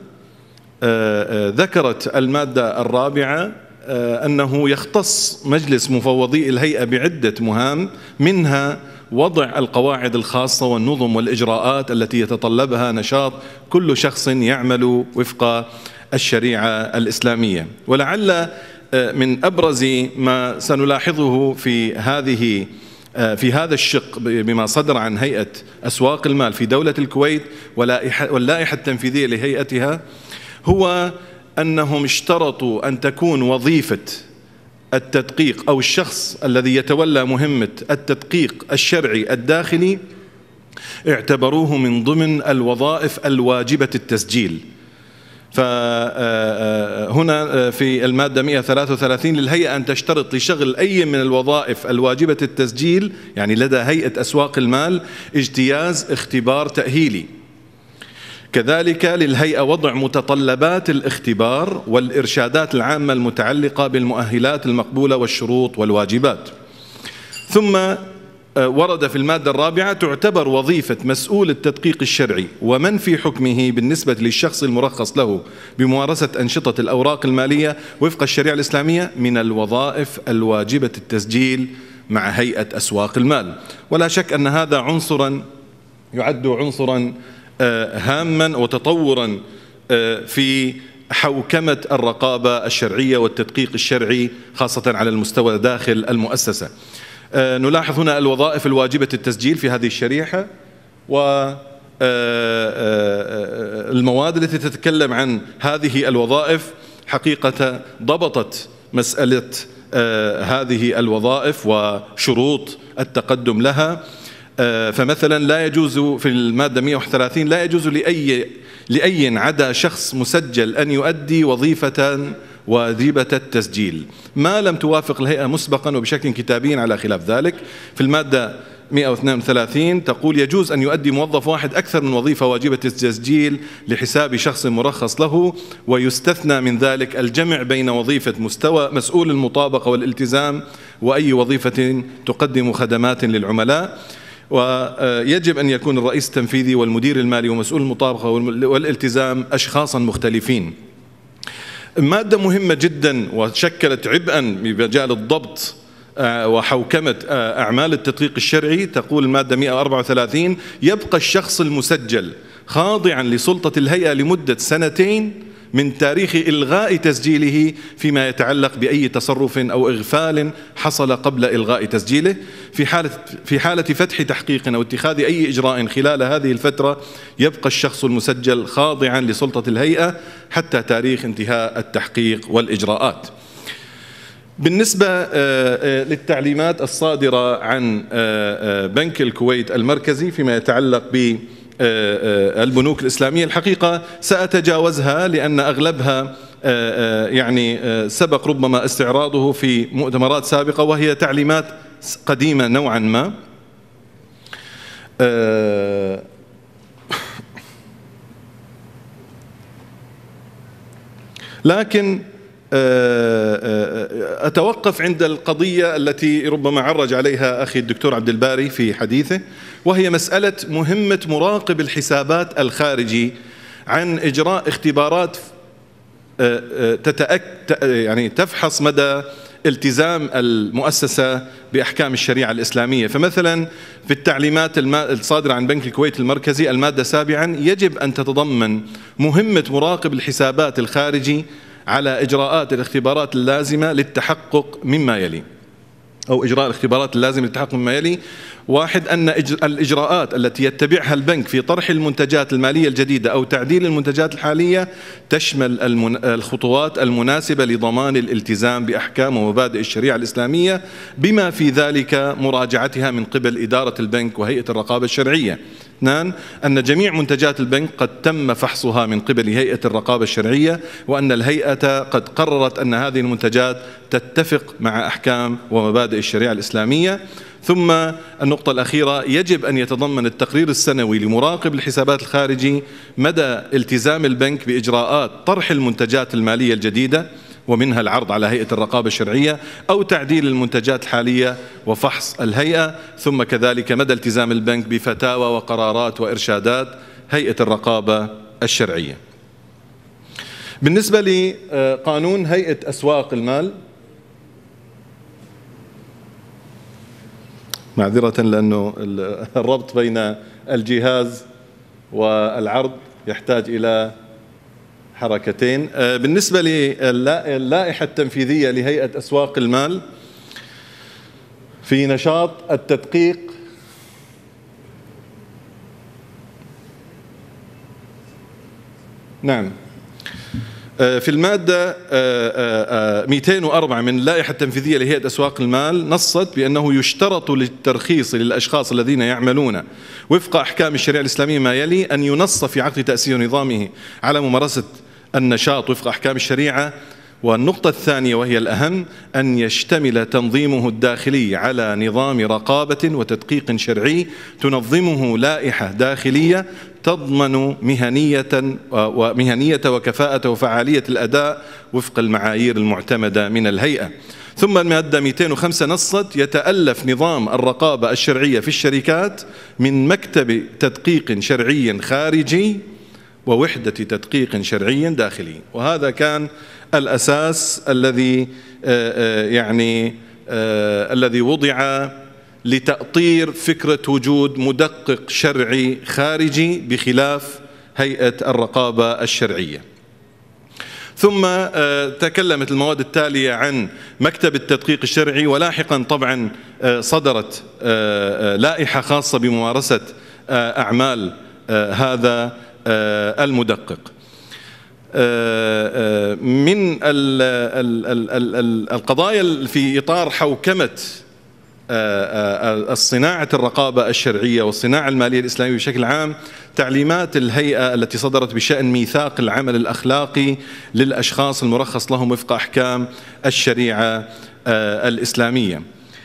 ذكرت المادة الرابعة أنه يختص مجلس مفوضي الهيئة بعدة مهام، منها وضع القواعد الخاصة والنظم والإجراءات التي يتطلبها نشاط كل شخص يعمل وفق الشريعة الإسلامية. ولعل من أبرز ما سنلاحظه في هذه في هذا الشق بما صدر عن هيئة أسواق المال في دولة الكويت واللائحة التنفيذية لهيئتها هو أنهم اشترطوا أن تكون وظيفة التدقيق أو الشخص الذي يتولى مهمة التدقيق الشرعي الداخلي اعتبروه من ضمن الوظائف الواجبة التسجيل. فهنا في المادة مئة وثلاثة وثلاثين للهيئة أن تشترط لشغل أي من الوظائف الواجبة التسجيل، يعني لدى هيئة أسواق المال، اجتياز اختبار تأهيلي. كذلك للهيئة وضع متطلبات الاختبار والإرشادات العامة المتعلقة بالمؤهلات المقبولة والشروط والواجبات. ثم ورد في المادة الرابعة تعتبر وظيفة مسؤول التدقيق الشرعي ومن في حكمه بالنسبة للشخص المرخص له بممارسة أنشطة الأوراق المالية وفق الشريعة الإسلامية من الوظائف الواجبة التسجيل مع هيئة أسواق المال. ولا شك أن هذا عنصرا يعد عنصرا هاما وتطورا في حوكمة الرقابة الشرعية والتدقيق الشرعي خاصة على المستوى داخل المؤسسة. نلاحظ هنا الوظائف الواجبة التسجيل في هذه الشريحة والمواد التي تتكلم عن هذه الوظائف. حقيقة ضبطت مسألة هذه الوظائف وشروط التقدم لها. فمثلا لا يجوز في المادة مئة وثلاثين لا يجوز لأي لأي عدا شخص مسجل أن يؤدي وظيفة واجبة التسجيل ما لم توافق الهيئة مسبقا وبشكل كتابي على خلاف ذلك. في المادة مئة واثنين وثلاثين تقول يجوز أن يؤدي موظف واحد أكثر من وظيفة واجبة التسجيل لحساب شخص مرخص له، ويستثنى من ذلك الجمع بين وظيفة مستوى مسؤول المطابقة والالتزام وأي وظيفة تقدم خدمات للعملاء. ويجب أن يكون الرئيس التنفيذي والمدير المالي ومسؤول المطابقة والالتزام أشخاصا مختلفين. مادة مهمة جدا وشكلت عبئا بمجال الضبط وحوكمة أعمال التدقيق الشرعي. تقول المادة مئة وأربعة وثلاثين يبقى الشخص المسجل خاضعا لسلطة الهيئة لمدة سنتين من تاريخ إلغاء تسجيله فيما يتعلق بأي تصرف أو إغفال حصل قبل إلغاء تسجيله. في حالة في حالة فتح تحقيق أو اتخاذ أي إجراء خلال هذه الفترة يبقى الشخص المسجل خاضعا لسلطة الهيئة حتى تاريخ انتهاء التحقيق والإجراءات. بالنسبة للتعليمات الصادرة عن بنك الكويت المركزي فيما يتعلق ب البنوك الإسلامية. الحقيقة سأتجاوزها لأن أغلبها يعني سبق ربما استعراضه في مؤتمرات سابقة، وهي تعليمات قديمة نوعا ما. لكن أتوقف عند القضية التي ربما عرج عليها أخي الدكتور عبد الباري في حديثه، وهي مسألة مهمة مراقب الحسابات الخارجي عن إجراء اختبارات تتأك يعني تفحص مدى التزام المؤسسة بأحكام الشريعة الإسلامية. فمثلا في التعليمات الصادرة عن بنك الكويت المركزي المادة سابعا يجب أن تتضمن مهمة مراقب الحسابات الخارجي على إجراءات الاختبارات اللازمة للتحقق مما يلي، أو إجراء الاختبارات اللازمة للتحقق مما يلي. واحد، أن الإجراءات التي يتبعها البنك في طرح المنتجات المالية الجديدة أو تعديل المنتجات الحالية تشمل الخطوات المناسبة لضمان الالتزام بأحكام ومبادئ الشريعة الإسلامية، بما في ذلك مراجعتها من قبل إدارة البنك وهيئة الرقابة الشرعية. اثنان، أن جميع منتجات البنك قد تم فحصها من قبل هيئة الرقابة الشرعية، وأن الهيئة قد قررت أن هذه المنتجات تتفق مع أحكام ومبادئ الشريعة الإسلامية. ثم النقطة الأخيرة، يجب أن يتضمن التقرير السنوي لمراقب الحسابات الخارجي مدى التزام البنك بإجراءات طرح المنتجات المالية الجديدة، ومنها العرض على هيئة الرقابة الشرعية، أو تعديل المنتجات الحالية وفحص الهيئة. ثم كذلك مدى التزام البنك بفتاوى وقرارات وإرشادات هيئة الرقابة الشرعية. بالنسبة لقانون هيئة أسواق المال، معذرة لأنه الربط بين الجهاز والعرض يحتاج إلى حركتين. بالنسبة للائحة التنفيذية لهيئة أسواق المال في نشاط التدقيق، نعم، في المادة مئتين وأربعة من اللائحة التنفيذية لهيئة أسواق المال نصت بأنه يشترط للترخيص للأشخاص الذين يعملون وفق أحكام الشريعة الإسلامية ما يلي: أن ينص في عقد تأسيس نظامه على ممارسة النشاط وفق أحكام الشريعة. والنقطة الثانية وهي الأهم: أن يشتمل تنظيمه الداخلي على نظام رقابة وتدقيق شرعي تنظمه لائحة داخلية تضمن مهنية ومهنية وكفاءة وفعالية الأداء وفق المعايير المعتمدة من الهيئة. ثم المادة مئتين وخمسة نصت: يتألف نظام الرقابة الشرعية في الشركات من مكتب تدقيق شرعي خارجي ووحدة تدقيق شرعي داخلي. وهذا كان الأساس الذي يعني الذي وضع لتأطير فكرة وجود مدقق شرعي خارجي بخلاف هيئة الرقابة الشرعية. ثم تكلمت المواد التالية عن مكتب التدقيق الشرعي، ولاحقا طبعا صدرت لائحة خاصة بممارسة أعمال هذا المدقق. من القضايا في إطار حوكمة الصناعة الرقابة الشرعية والصناعة المالية الإسلامية بشكل عام، تعليمات الهيئة التي صدرت بشأن ميثاق العمل الأخلاقي للأشخاص المرخص لهم وفق أحكام الشريعة الإسلامية.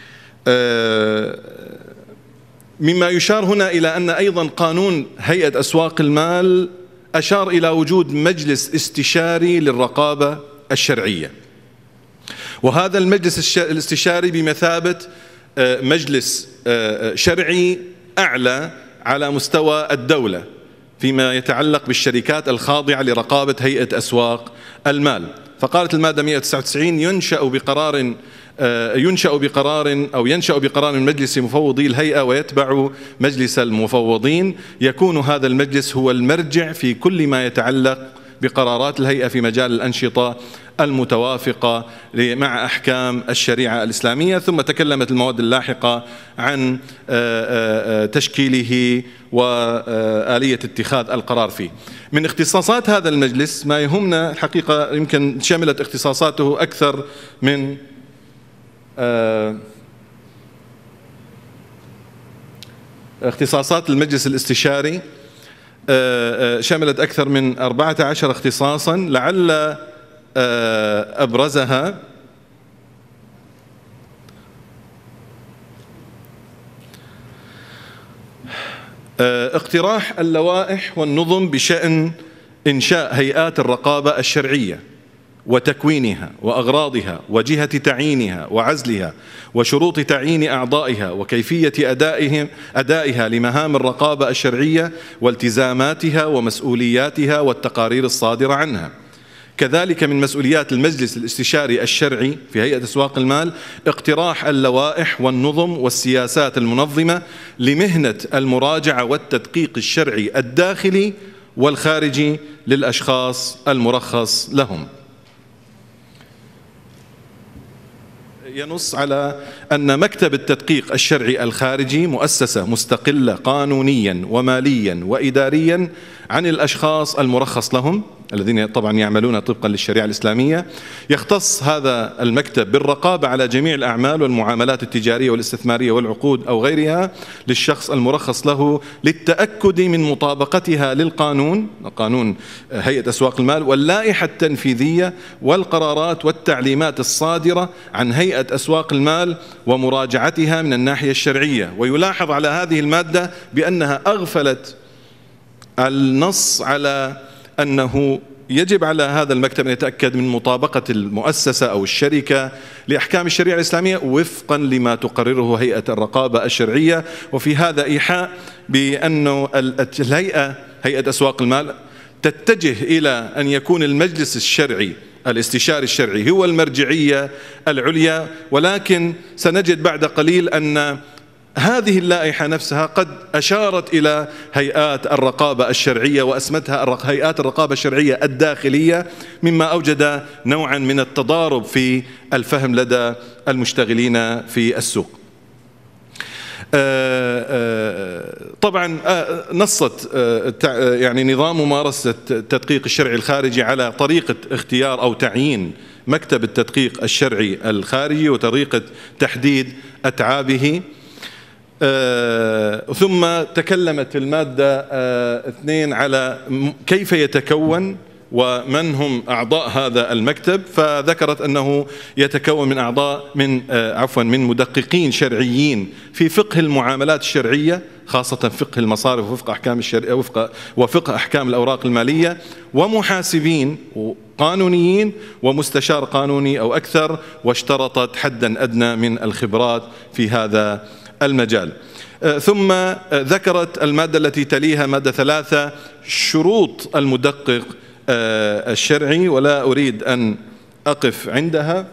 مما يشار هنا إلى أن أيضا قانون هيئة أسواق المال أشار إلى وجود مجلس استشاري للرقابة الشرعية، وهذا المجلس الاستشاري بمثابة مجلس شرعي أعلى على مستوى الدولة فيما يتعلق بالشركات الخاضعة لرقابة هيئة أسواق المال. فقالت المادة مئة وتسعة وتسعين: ينشأ بقرار ينشأ بقرار أو ينشأ بقرار من مجلس مفوضي الهيئة ويتبع مجلس المفوضين. يكون هذا المجلس هو المرجع في كل ما يتعلق بقرارات الهيئة في مجال الأنشطة المتوافقة مع أحكام الشريعة الإسلامية. ثم تكلمت المواد اللاحقة عن تشكيله وآلية اتخاذ القرار فيه. من اختصاصات هذا المجلس ما يهمنا الحقيقة، يمكن شملت اختصاصاته أكثر من اختصاصات المجلس الاستشاري. شملت أكثر من أربعة عشر اختصاصا، لعل أبرزها اقتراح اللوائح والنظم بشأن إنشاء هيئات الرقابة الشرعية وتكوينها وأغراضها وجهة تعيينها وعزلها وشروط تعيين أعضائها وكيفية أدائهم أدائها لمهام الرقابة الشرعية والتزاماتها ومسؤولياتها والتقارير الصادرة عنها. كذلك من مسؤوليات المجلس الاستشاري الشرعي في هيئة أسواق المال اقتراح اللوائح والنظم والسياسات المنظمة لمهنة المراجعة والتدقيق الشرعي الداخلي والخارجي للأشخاص المرخص لهم. ينص على أن مكتب التدقيق الشرعي الخارجي مؤسسة مستقلة قانونيا وماليا وإداريا عن الأشخاص المرخص لهم الذين طبعا يعملون طبقا للشريعة الإسلامية. يختص هذا المكتب بالرقابة على جميع الأعمال والمعاملات التجارية والاستثمارية والعقود أو غيرها للشخص المرخص له للتأكد من مطابقتها للقانون، قانون هيئة أسواق المال، واللائحة التنفيذية والقرارات والتعليمات الصادرة عن هيئة أسواق المال ومراجعتها من الناحية الشرعية. ويلاحظ على هذه المادة بأنها أغفلت النص على أنه يجب على هذا المكتب أن يتأكد من مطابقة المؤسسة أو الشركة لأحكام الشريعة الإسلامية وفقا لما تقرره هيئة الرقابة الشرعية. وفي هذا إيحاء بأن الهيئة هيئة أسواق المال تتجه إلى أن يكون المجلس الشرعي الاستشاري الشرعي هو المرجعية العليا، ولكن سنجد بعد قليل أن هذه اللائحة نفسها قد أشارت إلى هيئات الرقابة الشرعية وأسمتها هيئات الرقابة الشرعية الداخلية، مما أوجد نوعا من التضارب في الفهم لدى المشتغلين في السوق. طبعا نصت يعني نظام ممارسة التدقيق الشرعي الخارجي على طريقة اختيار أو تعيين مكتب التدقيق الشرعي الخارجي وطريقة تحديد أتعابه. آه، ثم تكلمت المادة آه، اثنين على كيف يتكون ومن هم أعضاء هذا المكتب، فذكرت أنه يتكون من أعضاء من آه، عفوا من مدققين شرعيين في فقه المعاملات الشرعية، خاصة فقه المصارف وفقه أحكام الشرعية وفقه وفقه أحكام الأوراق المالية، ومحاسبين قانونيين ومستشار قانوني أو أكثر، واشترطت حدا أدنى من الخبرات في هذا المجال. ثم ذكرت المادة التي تليها مادة ثلاثة شروط المدقق الشرعي، ولا أريد أن أقف عندها،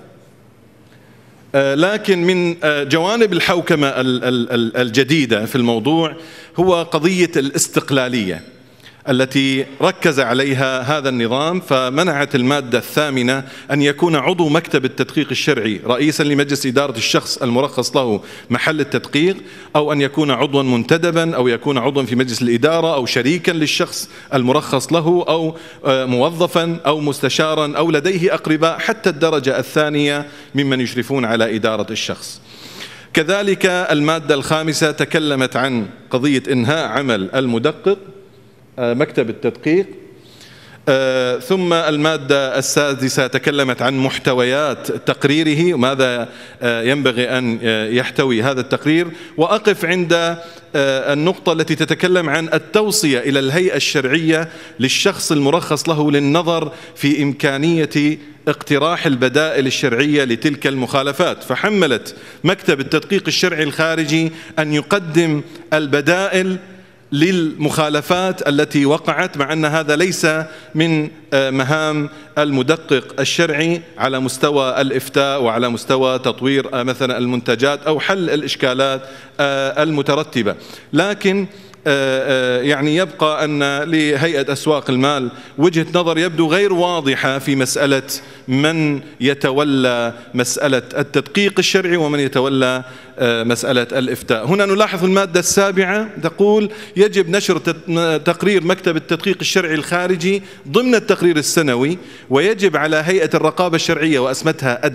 لكن من جوانب الحوكمة الجديدة في الموضوع هو قضية الاستقلالية التي ركز عليها هذا النظام. فمنعت المادة الثامنة أن يكون عضو مكتب التدقيق الشرعي رئيسا لمجلس إدارة الشخص المرخص له محل التدقيق، أو أن يكون عضوا منتدبا، أو يكون عضوا في مجلس الإدارة، أو شريكا للشخص المرخص له، أو موظفا أو مستشارا، أو لديه أقرباء، حتى الدرجة الثانية ممن يشرفون على إدارة الشخص. كذلك المادة الخامسة تكلمت عن قضية إنهاء عمل المدقق مكتب التدقيق. آه ثم المادة السادسة تكلمت عن محتويات تقريره وماذا آه ينبغي أن آه يحتوي هذا التقرير. وأقف عند آه النقطة التي تتكلم عن التوصية إلى الهيئة الشرعية للشخص المرخص له للنظر في إمكانية اقتراح البدائل الشرعية لتلك المخالفات. فحملت مكتب التدقيق الشرعي الخارجي أن يقدم البدائل للمخالفات التي وقعت، مع أن هذا ليس من مهام المدقق الشرعي على مستوى الإفتاء وعلى مستوى تطوير مثلا المنتجات أو حل الإشكالات المترتبة. لكن يعني يبقى أن لهيئة أسواق المال وجهة نظر يبدو غير واضحة في مسألة من يتولى مسألة التدقيق الشرعي ومن يتولى مسألة الإفتاء. هنا نلاحظ المادة السابعة تقول يجب نشر تقرير مكتب التدقيق الشرعي الخارجي ضمن التقرير السنوي، ويجب على هيئة الرقابة الشرعية وأسمتها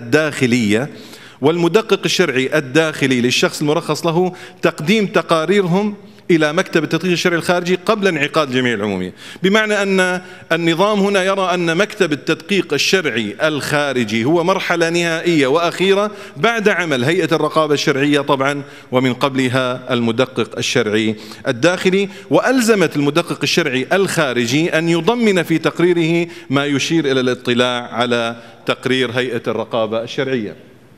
الداخلية والمدقق الشرعي الداخلي للشخص المرخص له تقديم تقاريرهم إلى مكتب التدقيق الشرعي الخارجي قبل انعقاد الجمعية العمومية، بمعنى أن النظام هنا يرى أن مكتب التدقيق الشرعي الخارجي هو مرحلة نهائية وأخيرة بعد عمل هيئة الرقابة الشرعية طبعا، ومن قبلها المدقق الشرعي الداخلي، وألزمت المدقق الشرعي الخارجي أن يضمن في تقريره ما يشير إلى الاطلاع على تقرير هيئة الرقابة الشرعية.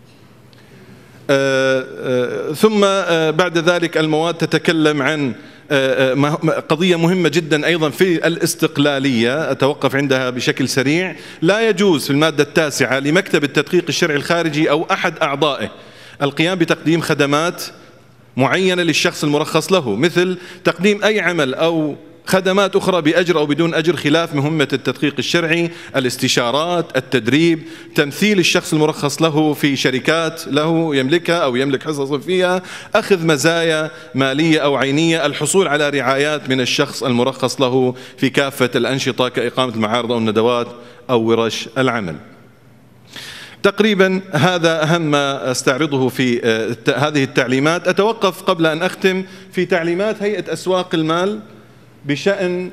آآ آآ ثم آآ بعد ذلك المواد تتكلم عن قضية مهمة جدا أيضا في الاستقلالية، أتوقف عندها بشكل سريع. لا يجوز في المادة التاسعة لمكتب التدقيق الشرعي الخارجي أو أحد أعضائه القيام بتقديم خدمات معينة للشخص المرخص له، مثل تقديم أي عمل أو خدمات أخرى بأجر أو بدون أجر خلاف مهمة التدقيق الشرعي، الاستشارات، التدريب، تمثيل الشخص المرخص له في شركات له يملكها أو يملك حصص فيها، أخذ مزايا مالية أو عينية، الحصول على رعايات من الشخص المرخص له في كافة الأنشطة كإقامة المعارض أو الندوات أو ورش العمل. تقريبا هذا أهم ما استعرضه في هذه التعليمات. أتوقف قبل أن أختم في تعليمات هيئة أسواق المال بشأن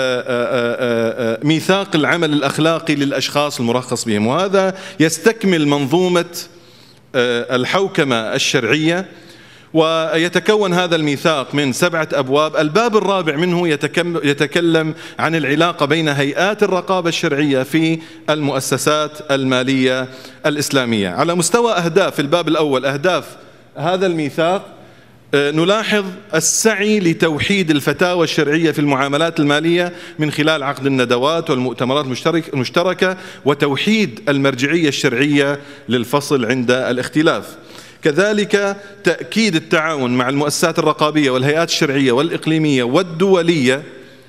ميثاق العمل الأخلاقي للأشخاص المرخص بهم، وهذا يستكمل منظومة الحوكمة الشرعية، ويتكون هذا الميثاق من سبعة أبواب. الباب الرابع منه يتكلم عن العلاقة بين هيئات الرقابة الشرعية في المؤسسات المالية الإسلامية. على مستوى أهداف الباب الأول، أهداف هذا الميثاق، نلاحظ السعي لتوحيد الفتاوى الشرعية في المعاملات المالية من خلال عقد الندوات والمؤتمرات المشتركة، وتوحيد المرجعية الشرعية للفصل عند الاختلاف. كذلك تأكيد التعاون مع المؤسسات الرقابية والهيئات الشرعية والإقليمية والدولية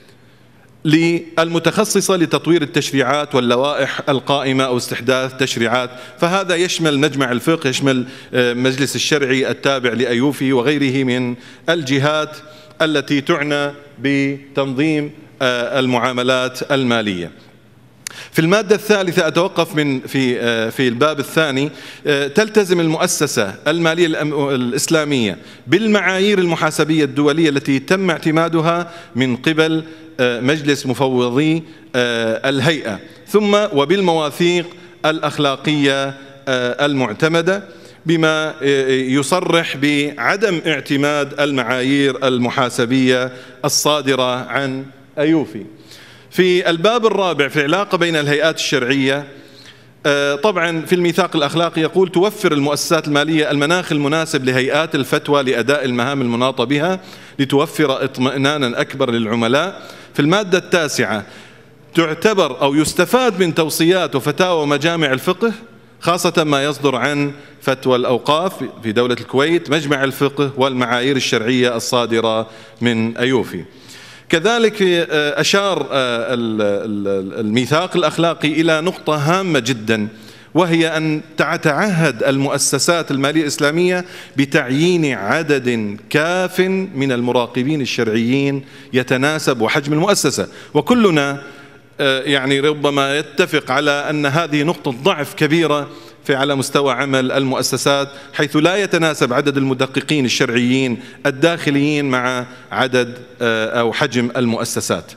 للمتخصصة لتطوير التشريعات واللوائح القائمة أو استحداث تشريعات، فهذا يشمل مجمع الفقه، يشمل مجلس الشرعي التابع لأيوفي وغيره من الجهات التي تعنى بتنظيم المعاملات المالية. في المادة الثالثة أتوقف من في في الباب الثاني، تلتزم المؤسسة المالية الإسلامية بالمعايير المحاسبية الدولية التي تم اعتمادها من قبل مجلس مفوضي الهيئة، ثم وبالمواثيق الأخلاقية المعتمدة، بما يصرح بعدم اعتماد المعايير المحاسبية الصادرة عن أيوفي. في الباب الرابع في العلاقة بين الهيئات الشرعية، طبعا في الميثاق الأخلاقي يقول توفر المؤسسات المالية المناخ المناسب لهيئات الفتوى لأداء المهام المناطة بها لتوفر اطمئنانا أكبر للعملاء. في المادة التاسعة تعتبر أو يستفاد من توصيات وفتاوى مجامع الفقه، خاصة ما يصدر عن فتوى الأوقاف في دولة الكويت، مجمع الفقه والمعايير الشرعية الصادرة من أيوفي. كذلك أشار الميثاق الأخلاقي إلى نقطة هامة جدا، وهي أن تتعهد المؤسسات المالية الإسلامية بتعيين عدد كاف من المراقبين الشرعيين يتناسب وحجم المؤسسة. وكلنا يعني ربما يتفق على أن هذه نقطة ضعف كبيرة في على مستوى عمل المؤسسات، حيث لا يتناسب عدد المدققين الشرعيين الداخليين مع عدد أو حجم المؤسسات.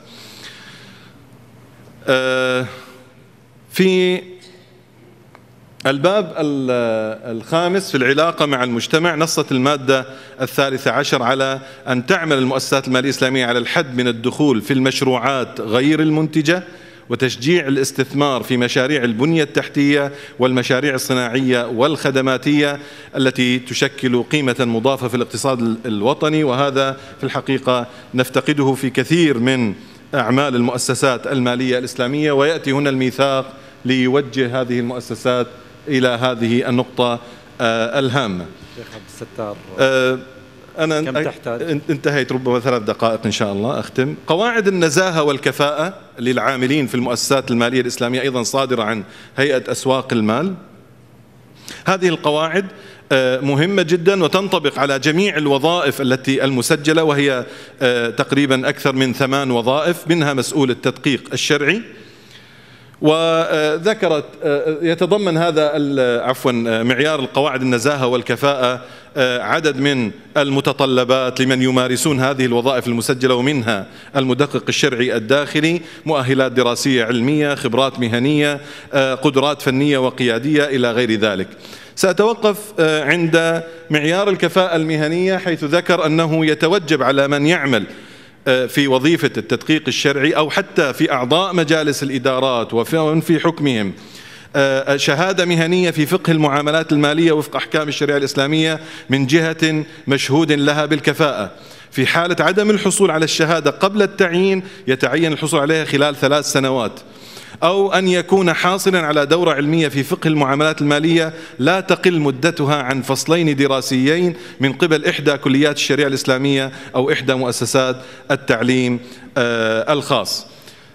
في الباب الخامس في العلاقة مع المجتمع، نصت المادة الثالثة عشر على أن تعمل المؤسسات المالية الإسلامية على الحد من الدخول في المشروعات غير المنتجة، وتشجيع الاستثمار في مشاريع البنية التحتية والمشاريع الصناعية والخدماتية التي تشكل قيمة مضافة في الاقتصاد الوطني، وهذا في الحقيقة نفتقده في كثير من أعمال المؤسسات المالية الإسلامية، ويأتي هنا الميثاق ليوجه هذه المؤسسات إلى هذه النقطة الهامة. شيخ عبد الستار، أه أنا كم تحتاج؟ انتهيت ربما ثلاث دقائق إن شاء الله أختم. قواعد النزاهة والكفاءة للعاملين في المؤسسات المالية الإسلامية أيضا صادرة عن هيئة أسواق المال. هذه القواعد مهمة جدا وتنطبق على جميع الوظائف التي المسجلة، وهي تقريبا أكثر من ثمان وظائف، منها مسؤول التدقيق الشرعي، وذكرت يتضمن هذا عفوا معيار القواعد النزاهة والكفاءة عدد من المتطلبات لمن يمارسون هذه الوظائف المسجلة، ومنها المدقق الشرعي الداخلي، مؤهلات دراسية علمية، خبرات مهنية، قدرات فنية وقيادية إلى غير ذلك. سأتوقف عند معيار الكفاءة المهنية، حيث ذكر أنه يتوجب على من يعمل في وظيفة التدقيق الشرعي أو حتى في أعضاء مجالس الإدارات وفي حكمهم شهادة مهنية في فقه المعاملات المالية وفق أحكام الشريعة الإسلامية من جهة مشهود لها بالكفاءة. في حالة عدم الحصول على الشهادة قبل التعيين يتعين الحصول عليها خلال ثلاث سنوات، أو أن يكون حاصلا على دورة علمية في فقه المعاملات المالية لا تقل مدتها عن فصلين دراسيين من قبل إحدى كليات الشريعة الإسلامية أو إحدى مؤسسات التعليم الخاص.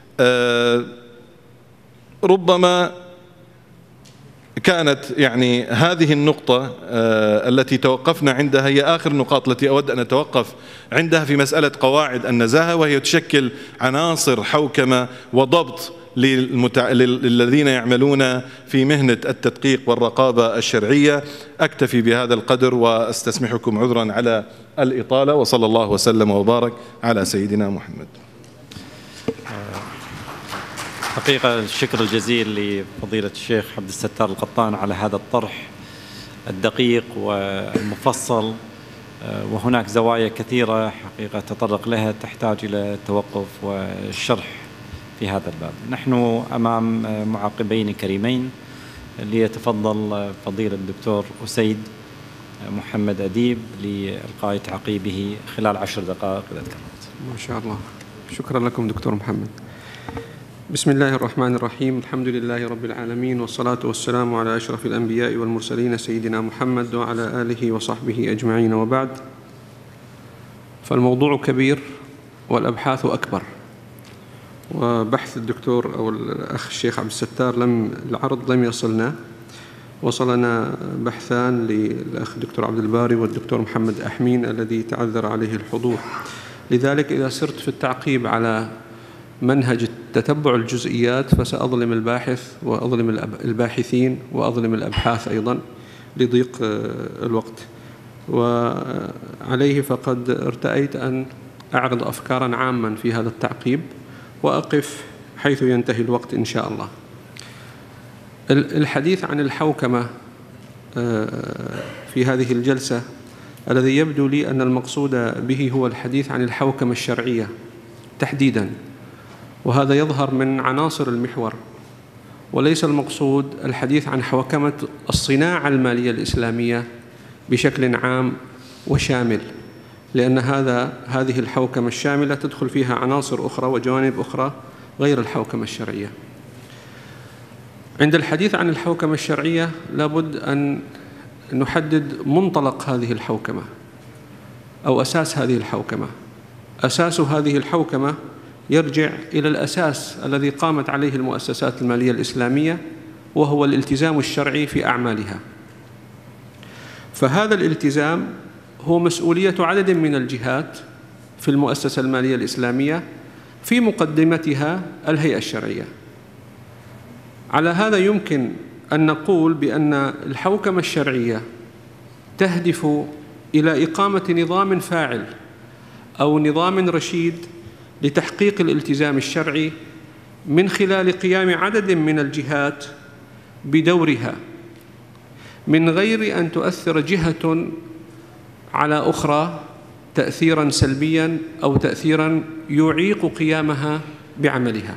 ربما كانت يعني هذه النقطة التي توقفنا عندها هي آخر النقاط التي أود أن أتوقف عندها في مسألة قواعد النزاهة، وهي تشكل عناصر حوكمة وضبط للمتع... للذين يعملون في مهنة التدقيق والرقابة الشرعية. أكتفي بهذا القدر وأستسمحكم عذرا على الإطالة، وصلى الله وسلم وبارك على سيدنا محمد. حقيقة الشكر الجزيل لفضيلة الشيخ عبد الستار القطان على هذا الطرح الدقيق والمفصل، وهناك زوايا كثيرة حقيقة تطرق لها تحتاج إلى توقف والشرح في هذا الباب. نحن أمام معاقبين كريمين، ليتفضل فضيلة الدكتور أسيد محمد أديب لإلقاء تعقيبه خلال عشر دقائق إذا تكرمت. ما شاء الله، شكرا لكم دكتور محمد. بسم الله الرحمن الرحيم، الحمد لله رب العالمين، والصلاة والسلام على أشرف الأنبياء والمرسلين سيدنا محمد وعلى آله وصحبه أجمعين، وبعد. فالموضوع كبير والأبحاث أكبر، وبحث الدكتور أو الأخ الشيخ عبد الستار لم العرض لم يصلنا، وصلنا بحثان للأخ الدكتور عبد الباري والدكتور محمد أحمين الذي تعذر عليه الحضور. لذلك إذا سرت في التعقيب على منهج تتبع الجزئيات فسأظلم الباحث وأظلم الباحثين وأظلم الأبحاث أيضا لضيق الوقت، وعليه فقد ارتأيت أن أعرض أفكارا عاما في هذا التعقيب وأقف حيث ينتهي الوقت إن شاء الله. الحديث عن الحوكمة في هذه الجلسة الذي يبدو لي أن المقصود به هو الحديث عن الحوكمة الشرعية تحديدا، وهذا يظهر من عناصر المحور، وليس المقصود الحديث عن حوكمة الصناعة المالية الإسلامية بشكل عام وشامل، لأن هذا هذه الحوكمة الشاملة تدخل فيها عناصر أخرى وجوانب أخرى غير الحوكمة الشرعية. عند الحديث عن الحوكمة الشرعية لابد أن نحدد منطلق هذه الحوكمة أو أساس هذه الحوكمة. أساس هذه الحوكمة يرجع إلى الأساس الذي قامت عليه المؤسسات المالية الإسلامية، وهو الالتزام الشرعي في أعمالها. فهذا الالتزام هو مسؤولية عدد من الجهات في المؤسسة المالية الإسلامية، في مقدمتها الهيئة الشرعية. على هذا يمكن أن نقول بأن الحوكمة الشرعية تهدف إلى إقامة نظام فاعل أو نظام رشيد لتحقيق الالتزام الشرعي من خلال قيام عدد من الجهات بدورها، من غير أن تؤثر جهة على أخرى تأثيراً سلبياً أو تأثيراً يعيق قيامها بعملها.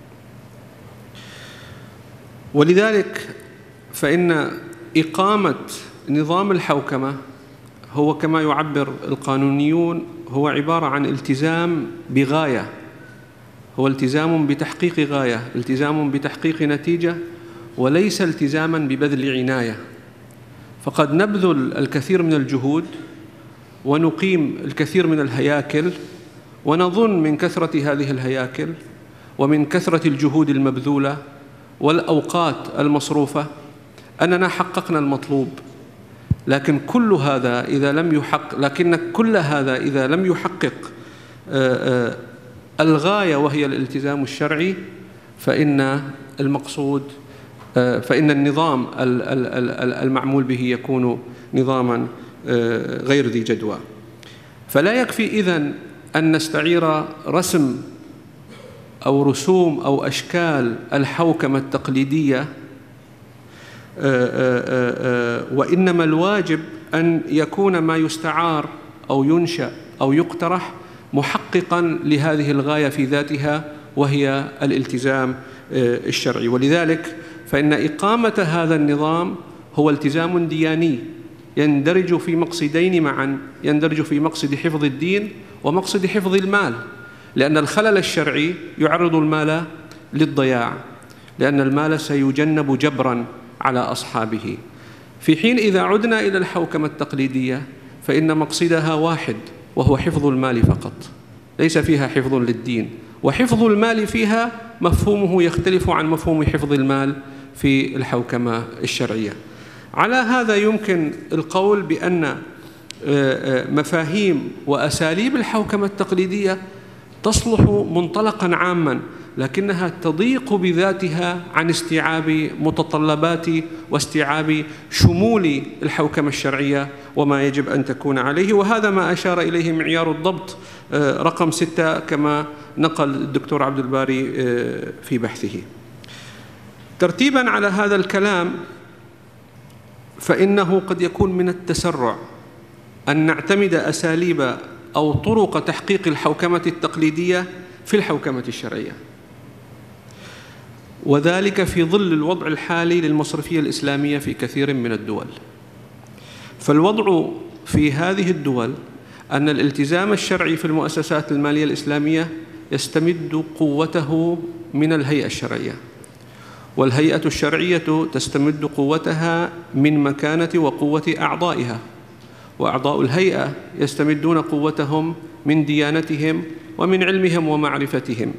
ولذلك فإن إقامة نظام الحوكمة هو كما يعبر القانونيون هو عبارة عن التزام بغاية، هو التزام بتحقيق غاية، التزام بتحقيق نتيجة، وليس التزاماً ببذل عناية. فقد نبذل الكثير من الجهود ونقيم الكثير من الهياكل، ونظن من كثرة هذه الهياكل ومن كثرة الجهود المبذولة والأوقات المصروفة أننا حققنا المطلوب، لكن كل هذا إذا لم يحقق لكن كل هذا إذا لم يحقق الغاية وهي الالتزام الشرعي، فإن المقصود فإن النظام المعمول به يكون نظاما غير ذي جدوى. فلا يكفي إذن أن نستعير رسم أو رسوم أو أشكال الحوكمة التقليدية، وإنما الواجب أن يكون ما يستعار أو ينشأ أو يقترح محققا لهذه الغاية في ذاتها، وهي الالتزام الشرعي. ولذلك فإن إقامة هذا النظام هو التزام دياني يندرج في مقصدين معا، يندرج في مقصد حفظ الدين ومقصد حفظ المال، لأن الخلل الشرعي يعرض المال للضياع، لأن المال سيجنب جبرا على أصحابه. في حين إذا عدنا إلى الحوكمة التقليدية فإن مقصدها واحد، وهو حفظ المال فقط، ليس فيها حفظ للدين، وحفظ المال فيها مفهومه يختلف عن مفهوم حفظ المال في الحوكمة الشرعية. على هذا يمكن القول بأن مفاهيم وأساليب الحوكمة التقليدية تصلح منطلقا عاما، لكنها تضيق بذاتها عن استيعاب متطلبات واستيعاب شمول الحوكمة الشرعية وما يجب أن تكون عليه. وهذا ما أشار إليه معيار الضبط رقم ستة كما نقل الدكتور عبد الباري في بحثه. ترتيبا على هذا الكلام، فإنه قد يكون من التسرع أن نعتمد أساليب أو طرق تحقيق الحوكمة التقليدية في الحوكمة الشرعية، وذلك في ظل الوضع الحالي للمصرفية الإسلامية في كثير من الدول. فالوضع في هذه الدول أن الالتزام الشرعي في المؤسسات المالية الإسلامية يستمد قوته من الهيئة الشرعية، والهيئة الشرعية تستمد قوتها من مكانة وقوة أعضائها، وأعضاء الهيئة يستمدون قوتهم من ديانتهم ومن علمهم ومعرفتهم،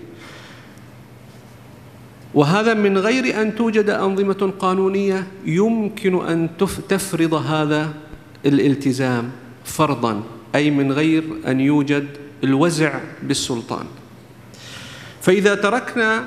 وهذا من غير أن توجد أنظمة قانونية يمكن أن تفرض هذا الالتزام فرضاً، أي من غير أن يوجد الوزع بالسلطان. فإذا تركنا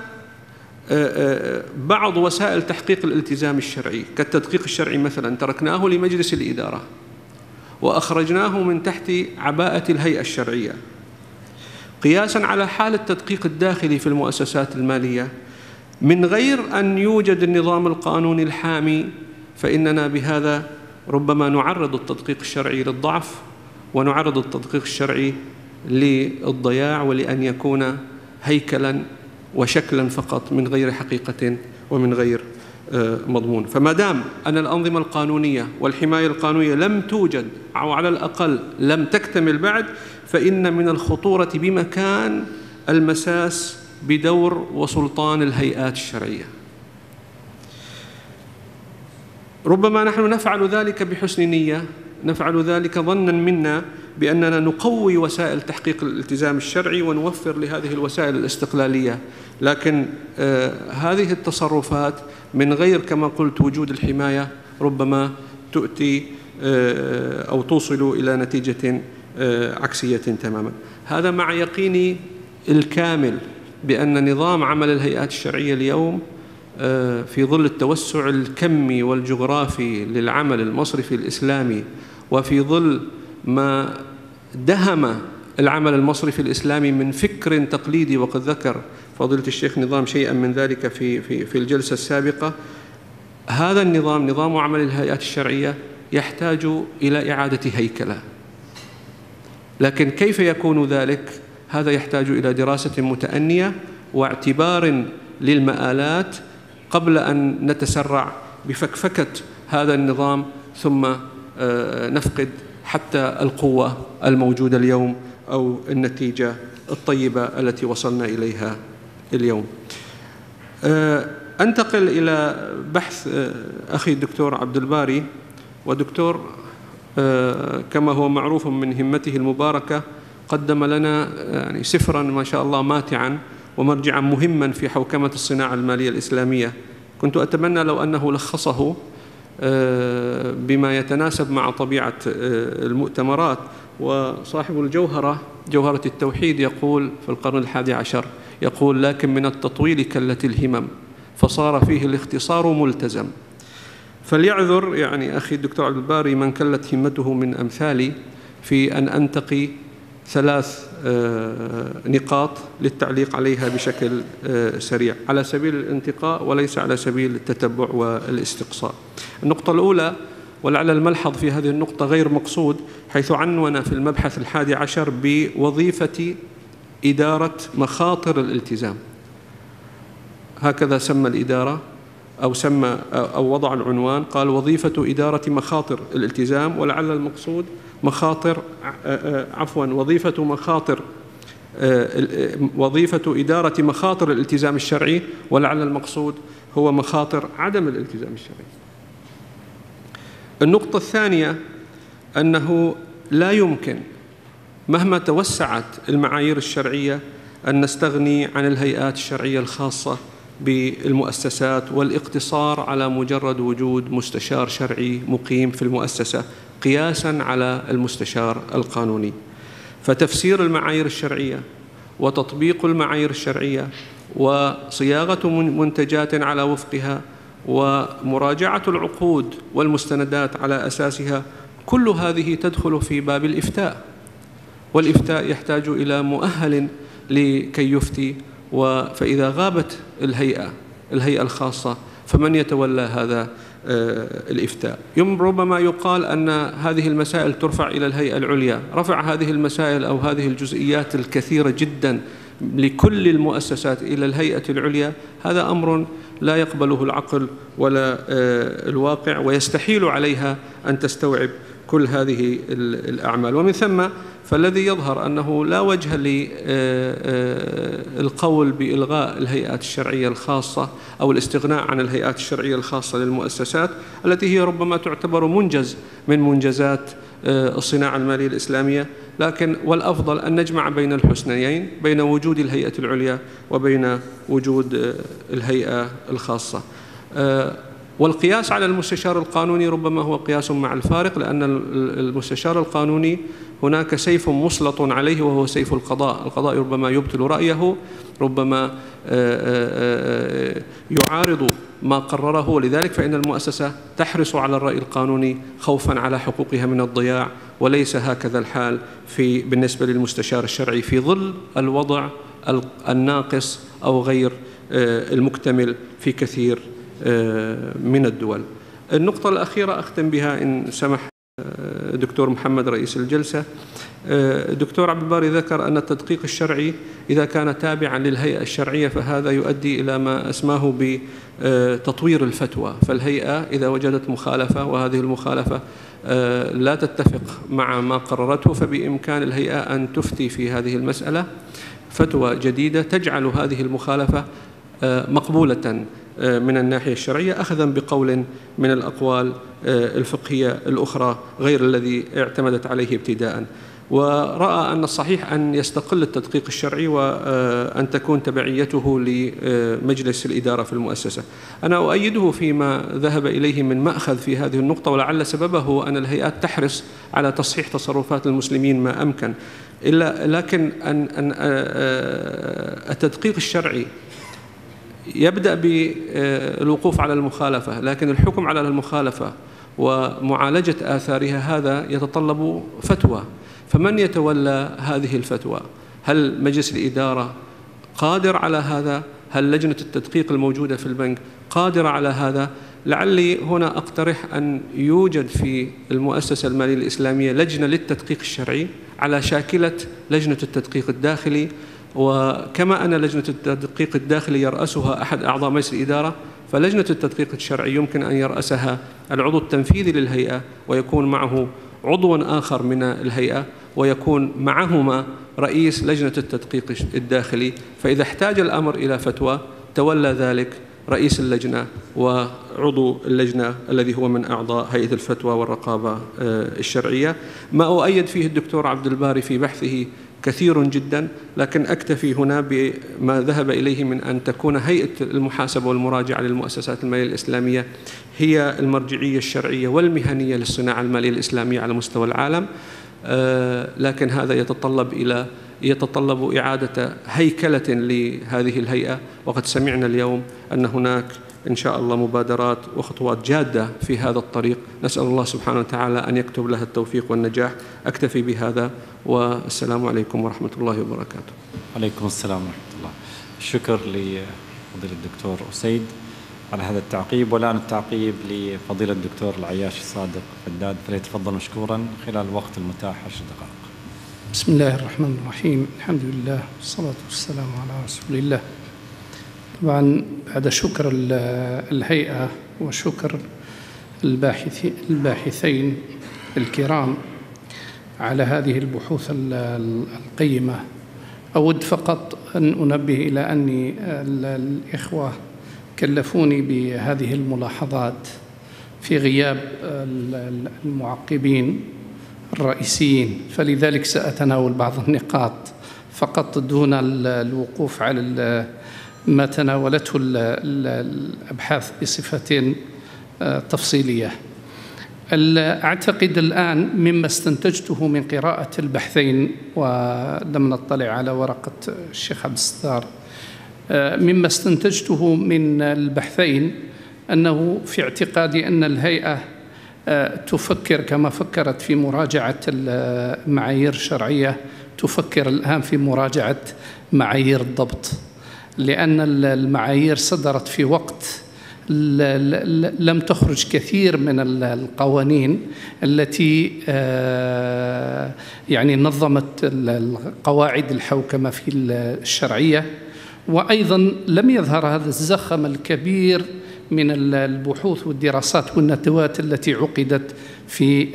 بعض وسائل تحقيق الالتزام الشرعي كالتدقيق الشرعي مثلا، تركناه لمجلس الإدارة وأخرجناه من تحت عباءة الهيئة الشرعية، قياسا على حال التدقيق الداخلي في المؤسسات المالية من غير أن يوجد النظام القانوني الحامي، فإننا بهذا ربما نعرض التدقيق الشرعي للضعف، ونعرض التدقيق الشرعي للضياع، ولأن يكون هيكلا وشكلا فقط من غير حقيقة ومن غير مضمون. فما دام أن الأنظمة القانونية والحماية القانونية لم توجد أو على الأقل لم تكتمل بعد، فإن من الخطورة بمكان المساس بدور وسلطان الهيئات الشرعية. ربما نحن نفعل ذلك بحسن نية، نفعل ذلك ظنا منا بأننا نقوي وسائل تحقيق الالتزام الشرعي ونوفر لهذه الوسائل الاستقلالية، لكن آه هذه التصرفات من غير كما قلت وجود الحماية ربما تؤتي آه أو توصل إلى نتيجة آه عكسية تماما. هذا مع يقيني الكامل بأن نظام عمل الهيئات الشرعية اليوم آه في ظل التوسع الكمي والجغرافي للعمل المصرفي الإسلامي، وفي ظل ما دهم العمل المصرفي الإسلامي من فكر تقليدي، وقد ذكر فضيلة الشيخ نظام شيئا من ذلك في, في, في الجلسة السابقة، هذا النظام نظام عمل الهيئات الشرعية يحتاج إلى إعادة هيكلة. لكن كيف يكون ذلك؟ هذا يحتاج إلى دراسة متأنية واعتبار للمآلات قبل أن نتسرع بفكفكة هذا النظام ثم نفقد حتى القوة الموجودة اليوم أو النتيجة الطيبة التي وصلنا إليها اليوم. أنتقل إلى بحث أخي الدكتور عبد الباري، ودكتور كما هو معروف من همته المباركة قدم لنا يعني سفرا ما شاء الله ماتعا ومرجعا مهما في حوكمة الصناعة المالية الإسلامية. كنت أتمنى لو أنه لخصه بما يتناسب مع طبيعة المؤتمرات، وصاحب الجوهرة جوهرة التوحيد يقول في القرن الحادي عشر، يقول: لكن من التطويل كلت الهمم فصار فيه الاختصار ملتزم. فليعذر يعني أخي الدكتور عبد الباري من كلت همته من أمثالي في أن أنتقي ثلاث نقاط للتعليق عليها بشكل سريع على سبيل الانتقاء وليس على سبيل التتبع والاستقصاء. النقطة الأولى، ولعل الملحظ في هذه النقطة غير مقصود، حيث عنون في المبحث الحادي عشر بوظيفة إدارة مخاطر الالتزام. هكذا سمى الإدارة أو سمى أو وضع العنوان، قال: وظيفة إدارة مخاطر الالتزام، ولعل المقصود مخاطر عفوا وظيفة مخاطر وظيفة إدارة مخاطر الالتزام الشرعي، ولعل المقصود هو مخاطر عدم الالتزام الشرعي. النقطة الثانية أنه لا يمكن مهما توسعت المعايير الشرعية أن نستغني عن الهيئات الشرعية الخاصة بالمؤسسات والاقتصار على مجرد وجود مستشار شرعي مقيم في المؤسسة قياساً على المستشار القانوني. فتفسير المعايير الشرعية وتطبيق المعايير الشرعية وصياغة منتجات على وفقها ومراجعة العقود والمستندات على أساسها، كل هذه تدخل في باب الإفتاء، والإفتاء يحتاج إلى مؤهل لكي يفتي. فإذا غابت الهيئة الهيئة الخاصة فمن يتولى هذا الإفتاء؟ ربما يقال أن هذه المسائل ترفع إلى الهيئة العليا. رفع هذه المسائل أو هذه الجزئيات الكثيرة جدا لكل المؤسسات إلى الهيئة العليا، هذا أمر لا يقبله العقل ولا الواقع، ويستحيل عليها أن تستوعب كل هذه الأعمال. ومن ثم فالذي يظهر أنه لا وجه للقول بإلغاء الهيئات الشرعية الخاصة أو الاستغناء عن الهيئات الشرعية الخاصة للمؤسسات التي هي ربما تعتبر منجز من منجزات الصناعة المالية الإسلامية، لكن والأفضل أن نجمع بين الحسنيين، بين وجود الهيئة العليا وبين وجود الهيئة الخاصة. والقياس على المستشار القانوني ربما هو قياس مع الفارق، لأن المستشار القانوني هناك سيف مسلط عليه وهو سيف القضاء. القضاء ربما يبطل رأيه، ربما يعارض ما قرره، ولذلك فإن المؤسسة تحرص على الرأي القانوني خوفا على حقوقها من الضياع، وليس هكذا الحال في بالنسبة للمستشار الشرعي في ظل الوضع الناقص أو غير المكتمل في كثير من الدول. النقطة الأخيرة أختم بها إن سمح دكتور محمد رئيس الجلسة. دكتور عبد الباري ذكر أن التدقيق الشرعي إذا كان تابعا للهيئة الشرعية فهذا يؤدي إلى ما أسماه بتطوير الفتوى. فالهيئة إذا وجدت مخالفة وهذه المخالفة لا تتفق مع ما قررته، فبإمكان الهيئة أن تفتي في هذه المسألة فتوى جديدة تجعل هذه المخالفة مقبولة من الناحية الشرعية، أخذا بقول من الأقوال الفقهية الأخرى غير الذي اعتمدت عليه ابتداء. ورأى أن الصحيح أن يستقل التدقيق الشرعي وأن تكون تبعيته لمجلس الإدارة في المؤسسة. أنا أؤيده فيما ذهب إليه من مأخذ في هذه النقطة، ولعل سببه أن الهيئات تحرص على تصحيح تصرفات المسلمين ما أمكن، إلا لكن أن أن التدقيق الشرعي يبدأ بالوقوف على المخالفة، لكن الحكم على المخالفة ومعالجة آثارها هذا يتطلب فتوى. فمن يتولى هذه الفتوى؟ هل مجلس الإدارة قادر على هذا؟ هل لجنة التدقيق الموجودة في البنك قادرة على هذا؟ لعلي هنا أقترح أن يوجد في المؤسسة المالية الإسلامية لجنة للتدقيق الشرعي على شاكلة لجنة التدقيق الداخلي، وكما أن لجنة التدقيق الداخلي يرأسها أحد أعضاء مجلس الإدارة، فلجنة التدقيق الشرعي يمكن أن يرأسها العضو التنفيذي للهيئة، ويكون معه عضو آخر من الهيئة، ويكون معهما رئيس لجنة التدقيق الداخلي. فإذا احتاج الأمر إلى فتوى تولى ذلك رئيس اللجنة وعضو اللجنة الذي هو من أعضاء هيئة الفتوى والرقابة الشرعية. ما أؤيد فيه الدكتور عبد الباري في بحثه كثير جدا، لكن أكتفي هنا بما ذهب إليه من أن تكون هيئة المحاسبة والمراجعة للمؤسسات المالية الإسلامية هي المرجعية الشرعية والمهنية للصناعة المالية الإسلامية على مستوى العالم. لكن هذا يتطلب إلى يتطلب إعادة هيكلة لهذه الهيئة، وقد سمعنا اليوم أن هناك إن شاء الله مبادرات وخطوات جادة في هذا الطريق. نسأل الله سبحانه وتعالى أن يكتب لها التوفيق والنجاح. أكتفي بهذا، والسلام عليكم ورحمة الله وبركاته. عليكم السلام ورحمة الله. الشكر لفضيلة الدكتور أسيد على هذا التعقيب، والآن التعقيب لفضيلة الدكتور العياشي صادق فداد، فليتفضل مشكورا خلال الوقت المتاح عشر دقائق. بسم الله الرحمن الرحيم، الحمد لله والصلاة والسلام على رسول الله. طبعا بعد شكر الهيئة وشكر الباحثين الكرام على هذه البحوث القيمة، أود فقط أن أنبه إلى أني الإخوة كلفوني بهذه الملاحظات في غياب المعقبين الرئيسيين، فلذلك سأتناول بعض النقاط فقط دون الوقوف على ما تناولته الأبحاث بصفة تفصيلية. أعتقد الآن مما استنتجته من قراءة البحثين، ولم نطلع على ورقة الشيخ عبد الستار، مما استنتجته من البحثين أنه في اعتقادي أن الهيئة تفكر كما فكرت في مراجعة المعايير الشرعية، تفكر الآن في مراجعة معايير الضبط، لأن المعايير صدرت في وقت لم تخرج كثير من القوانين التي يعني نظمت قواعد الحوكمة في الشرعية، وأيضا لم يظهر هذا الزخم الكبير من البحوث والدراسات والندوات التي عقدت في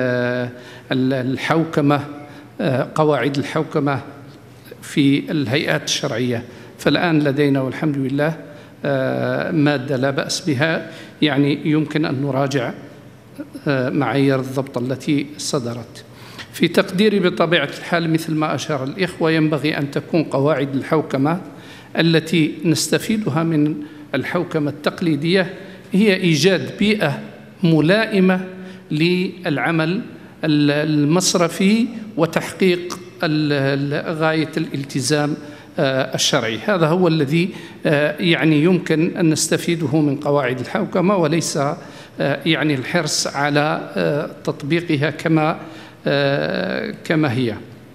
الحوكمة، قواعد الحوكمة في الهيئات الشرعية. فالآن لدينا والحمد لله مادة لا بأس بها، يعني يمكن أن نراجع معايير الضبط التي صدرت. في تقديري بطبيعة الحال مثل ما أشار الإخوة، ينبغي أن تكون قواعد الحوكمة التي نستفيدها من الحوكمة التقليدية هي إيجاد بيئة ملائمة للعمل المصرفي وتحقيق غاية الالتزام الشرعي. هذا هو الذي يعني يمكن أن نستفيده من قواعد الحوكمة، وليس يعني الحرص على تطبيقها كما كما هي.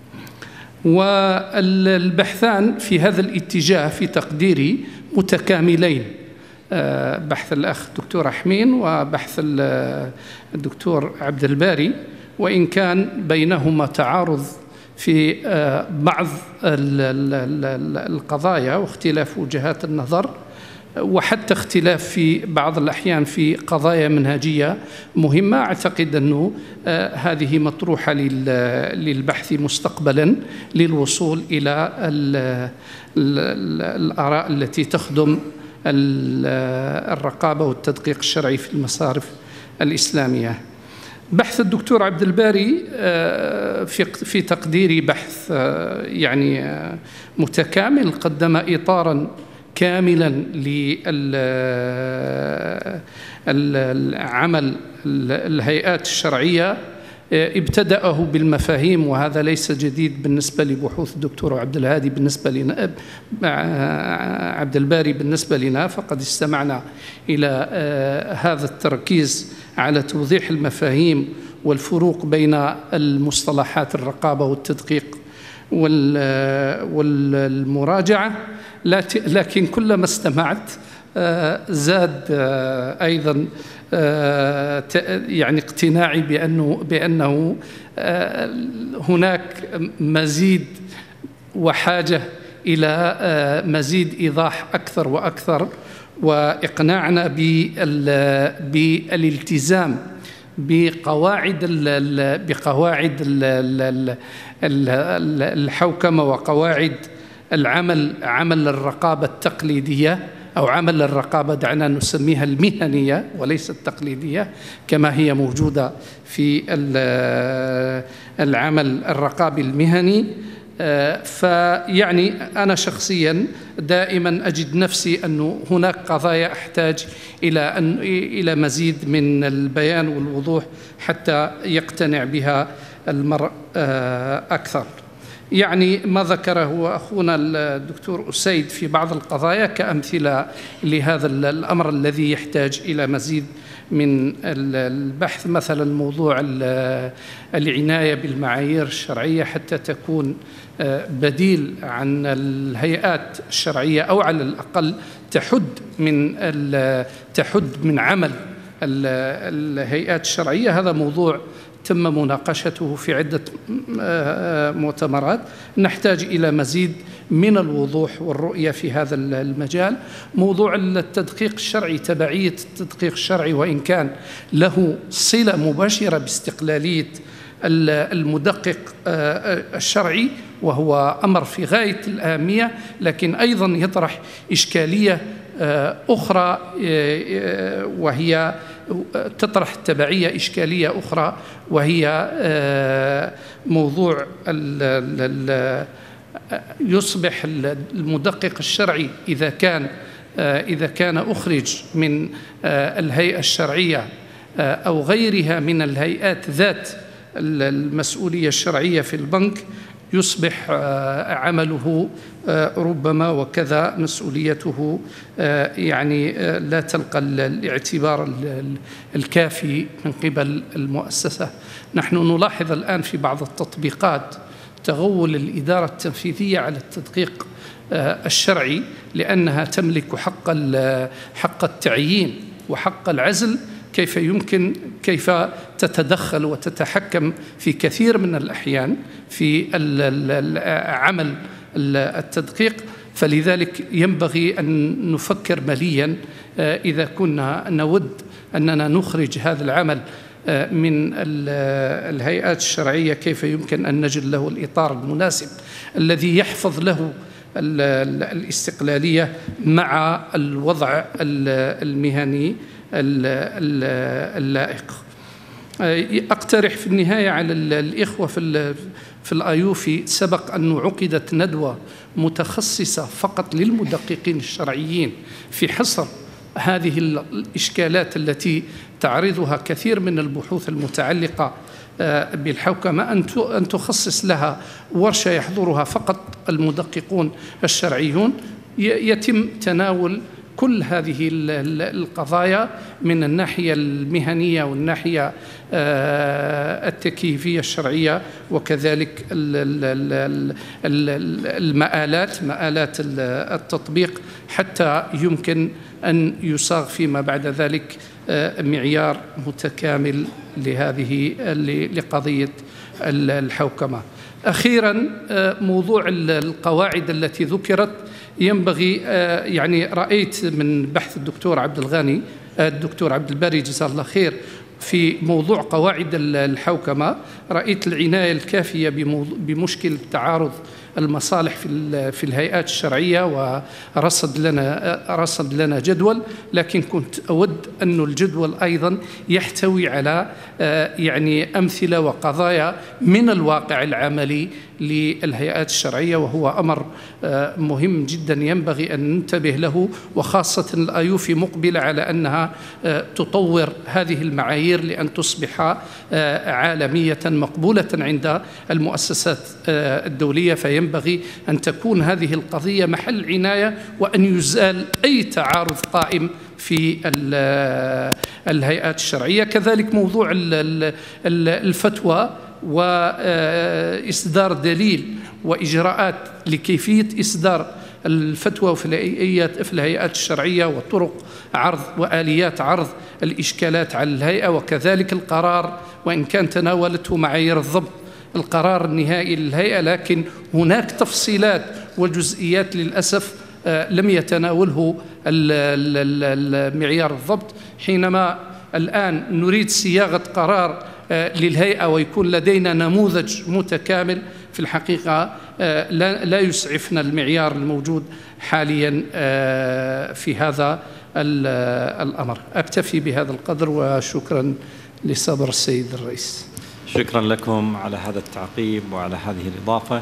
والبحثان في هذا الاتجاه في تقديري متكاملين، بحث الأخ الدكتور أحمين وبحث الدكتور عبد الباري، وإن كان بينهما تعارض في بعض القضايا واختلاف وجهات النظر، وحتى اختلاف في بعض الأحيان في قضايا منهجية مهمة. أعتقد أنه هذه مطروحة للبحث مستقبلا للوصول إلى الآراء التي تخدم الرقابة والتدقيق الشرعي في المصارف الإسلامية. بحث الدكتور عبد الباري في في تقديري بحث يعني متكامل، قدم إطارا كاملا للعمل الهيئات الشرعية، ابتدأه بالمفاهيم، وهذا ليس جديد بالنسبة لبحوث الدكتور عبد الهادي بالنسبة لنا، عبد الباري بالنسبة لنا، فقد استمعنا إلى هذا التركيز على توضيح المفاهيم والفروق بين المصطلحات الرقابة والتدقيق والمراجعة. لكن كلما استمعت زاد أيضا يعني اقتناعي بأنه بأنه هناك مزيد وحاجة إلى مزيد إيضاح أكثر وأكثر، وإقناعنا بالالتزام بقواعد بقواعد الحوكمة وقواعد العمل، عمل الرقابة التقليدية أو عمل الرقابة دعنا نسميها المهنية وليس التقليدية كما هي موجودة في العمل الرقابي المهني. فيعني أنا شخصيا دائما أجد نفسي أنه هناك قضايا أحتاج إلى أن إلى مزيد من البيان والوضوح حتى يقتنع بها المرء أكثر. يعني ما ذكره أخونا الدكتور أسيد في بعض القضايا كأمثلة لهذا الأمر الذي يحتاج إلى مزيد من البحث، مثلا موضوع العناية بالمعايير الشرعية حتى تكون بديل عن الهيئات الشرعية، أو على الأقل تحد من تحد من عمل الهيئات الشرعية. هذا موضوع تم مناقشته في عدة مؤتمرات. نحتاج إلى مزيد من الوضوح والرؤية في هذا المجال. موضوع التدقيق الشرعي، تبعية التدقيق الشرعي وإن كان له صلة مباشرة باستقلالية المدقق الشرعي وهو أمر في غاية الأهمية، لكن أيضا يطرح إشكالية أخرى، وهي تطرح التبعية إشكالية أخرى، وهي موضوع يصبح المدقق الشرعي إذا كان إذا كان أخرج من الهيئة الشرعية أو غيرها من الهيئات ذات المسؤولية الشرعية في البنك، يصبح عمله ربما وكذا مسؤوليته يعني لا تلقى الاعتبار الكافي من قبل المؤسسة. نحن نلاحظ الآن في بعض التطبيقات تغول الإدارة التنفيذية على التدقيق الشرعي، لأنها تملك حق حق التعيين وحق العزل. كيف يمكن كيف تتدخل وتتحكم في كثير من الأحيان في عمل التدقيق؟ فلذلك ينبغي أن نفكر مليا إذا كنا نود أننا نخرج هذا العمل من الهيئات الشرعية، كيف يمكن أن نجد له الإطار المناسب الذي يحفظ له الاستقلالية مع الوضع المهني اللائق. أقترح في النهاية على الإخوة في في الآيوفي، سبق أن عقدت ندوة متخصصة فقط للمدققين الشرعيين في حصر هذه الإشكالات التي تعرضها كثير من البحوث المتعلقة بالحوكمة، أن تخصص لها ورشة يحضرها فقط المدققون الشرعيون، يتم تناول كل هذه القضايا من الناحية المهنية والناحية التكييفية الشرعية، وكذلك المآلات مآلات التطبيق، حتى يمكن أن يصاغ فيما بعد ذلك معيار متكامل لهذه لقضية الحوكمة. أخيرا، موضوع القواعد التي ذكرت، ينبغي يعني رأيت من بحث الدكتور عبد الغني الدكتور عبد الباري جزاه الله خير في موضوع قواعد الحوكمة، رأيت العناية الكافية بمشكل تعارض المصالح في في الهيئات الشرعية، ورصد لنا رصد لنا جدول، لكن كنت أود أن الجدول أيضا يحتوي على يعني أمثلة وقضايا من الواقع العملي للهيئات الشرعية، وهو أمر مهم جدا ينبغي أن ننتبه له، وخاصة الآيوفي مقبلة على أنها تطور هذه المعايير لأن تصبح عالمية مقبولة عند المؤسسات الدولية. فينبغي أن تكون هذه القضية محل عناية، وأن يزال أي تعارض قائم في الهيئات الشرعية. كذلك موضوع الفتوى وإصدار دليل وإجراءات لكيفية إصدار الفتوى في الهيئات الشرعية، وطرق عرض وآليات عرض الإشكالات على الهيئة، وكذلك القرار وإن كان تناولته معايير الضبط القرار النهائي للهيئة، لكن هناك تفصيلات وجزئيات للأسف لم يتناوله المعيار الضبط. حينما الآن نريد صياغة قرار للهيئة ويكون لدينا نموذج متكامل، في الحقيقة لا يسعفنا المعيار الموجود حاليا في هذا الأمر. أكتفي بهذا القدر، وشكرا لصبر السيد الرئيس. شكرا لكم على هذا التعقيب وعلى هذه الإضافة.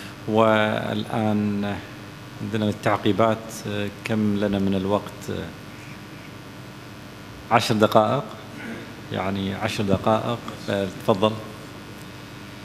والآن عندنا التعقيبات. كم لنا من الوقت؟ عشر دقائق، يعني عشر دقائق. تفضل.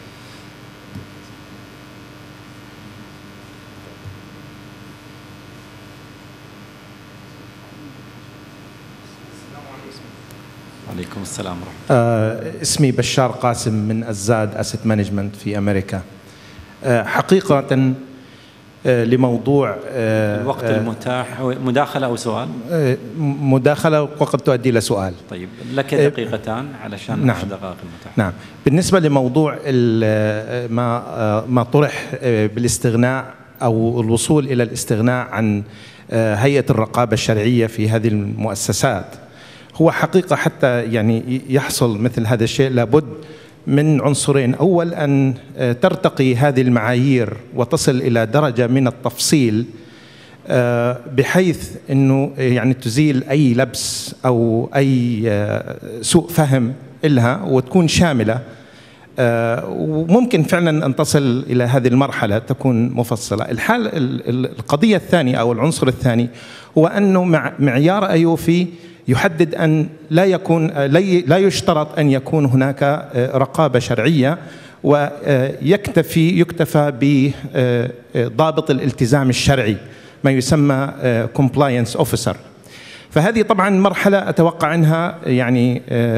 عليكم السلام ورحمة الله. آه اسمي بشار قاسم من الزاد أسيت مانجمنت في أمريكا. آه حقيقة آه لموضوع آه الوقت آه المتاح مداخلة أو سؤال؟ آه مداخلة وقد تؤدي إلى سؤال. طيب لك دقيقتان علشان نعم. عشر دقائق المتاح. نعم. بالنسبة لموضوع ما ما طرح بالاستغناء أو الوصول إلى الاستغناء عن هيئة الرقابة الشرعية في هذه المؤسسات، هو حقيقة حتى يعني يحصل مثل هذا الشيء لابد من عنصرين. أول أن ترتقي هذه المعايير وتصل إلى درجة من التفصيل بحيث أنه يعني تزيل أي لبس أو أي سوء فهم إلها وتكون شاملة، وممكن فعلا أن تصل إلى هذه المرحلة تكون مفصلة. الحال القضية الثانية أو العنصر الثاني هو أنه معيار أيوفي يحدد أن لا يكون لا يشترط أن يكون هناك رقابة شرعية، ويكتفي يكتفى بضابط الالتزام الشرعي ما يسمى compliance officer. فهذه طبعا مرحلة أتوقع أنها يعني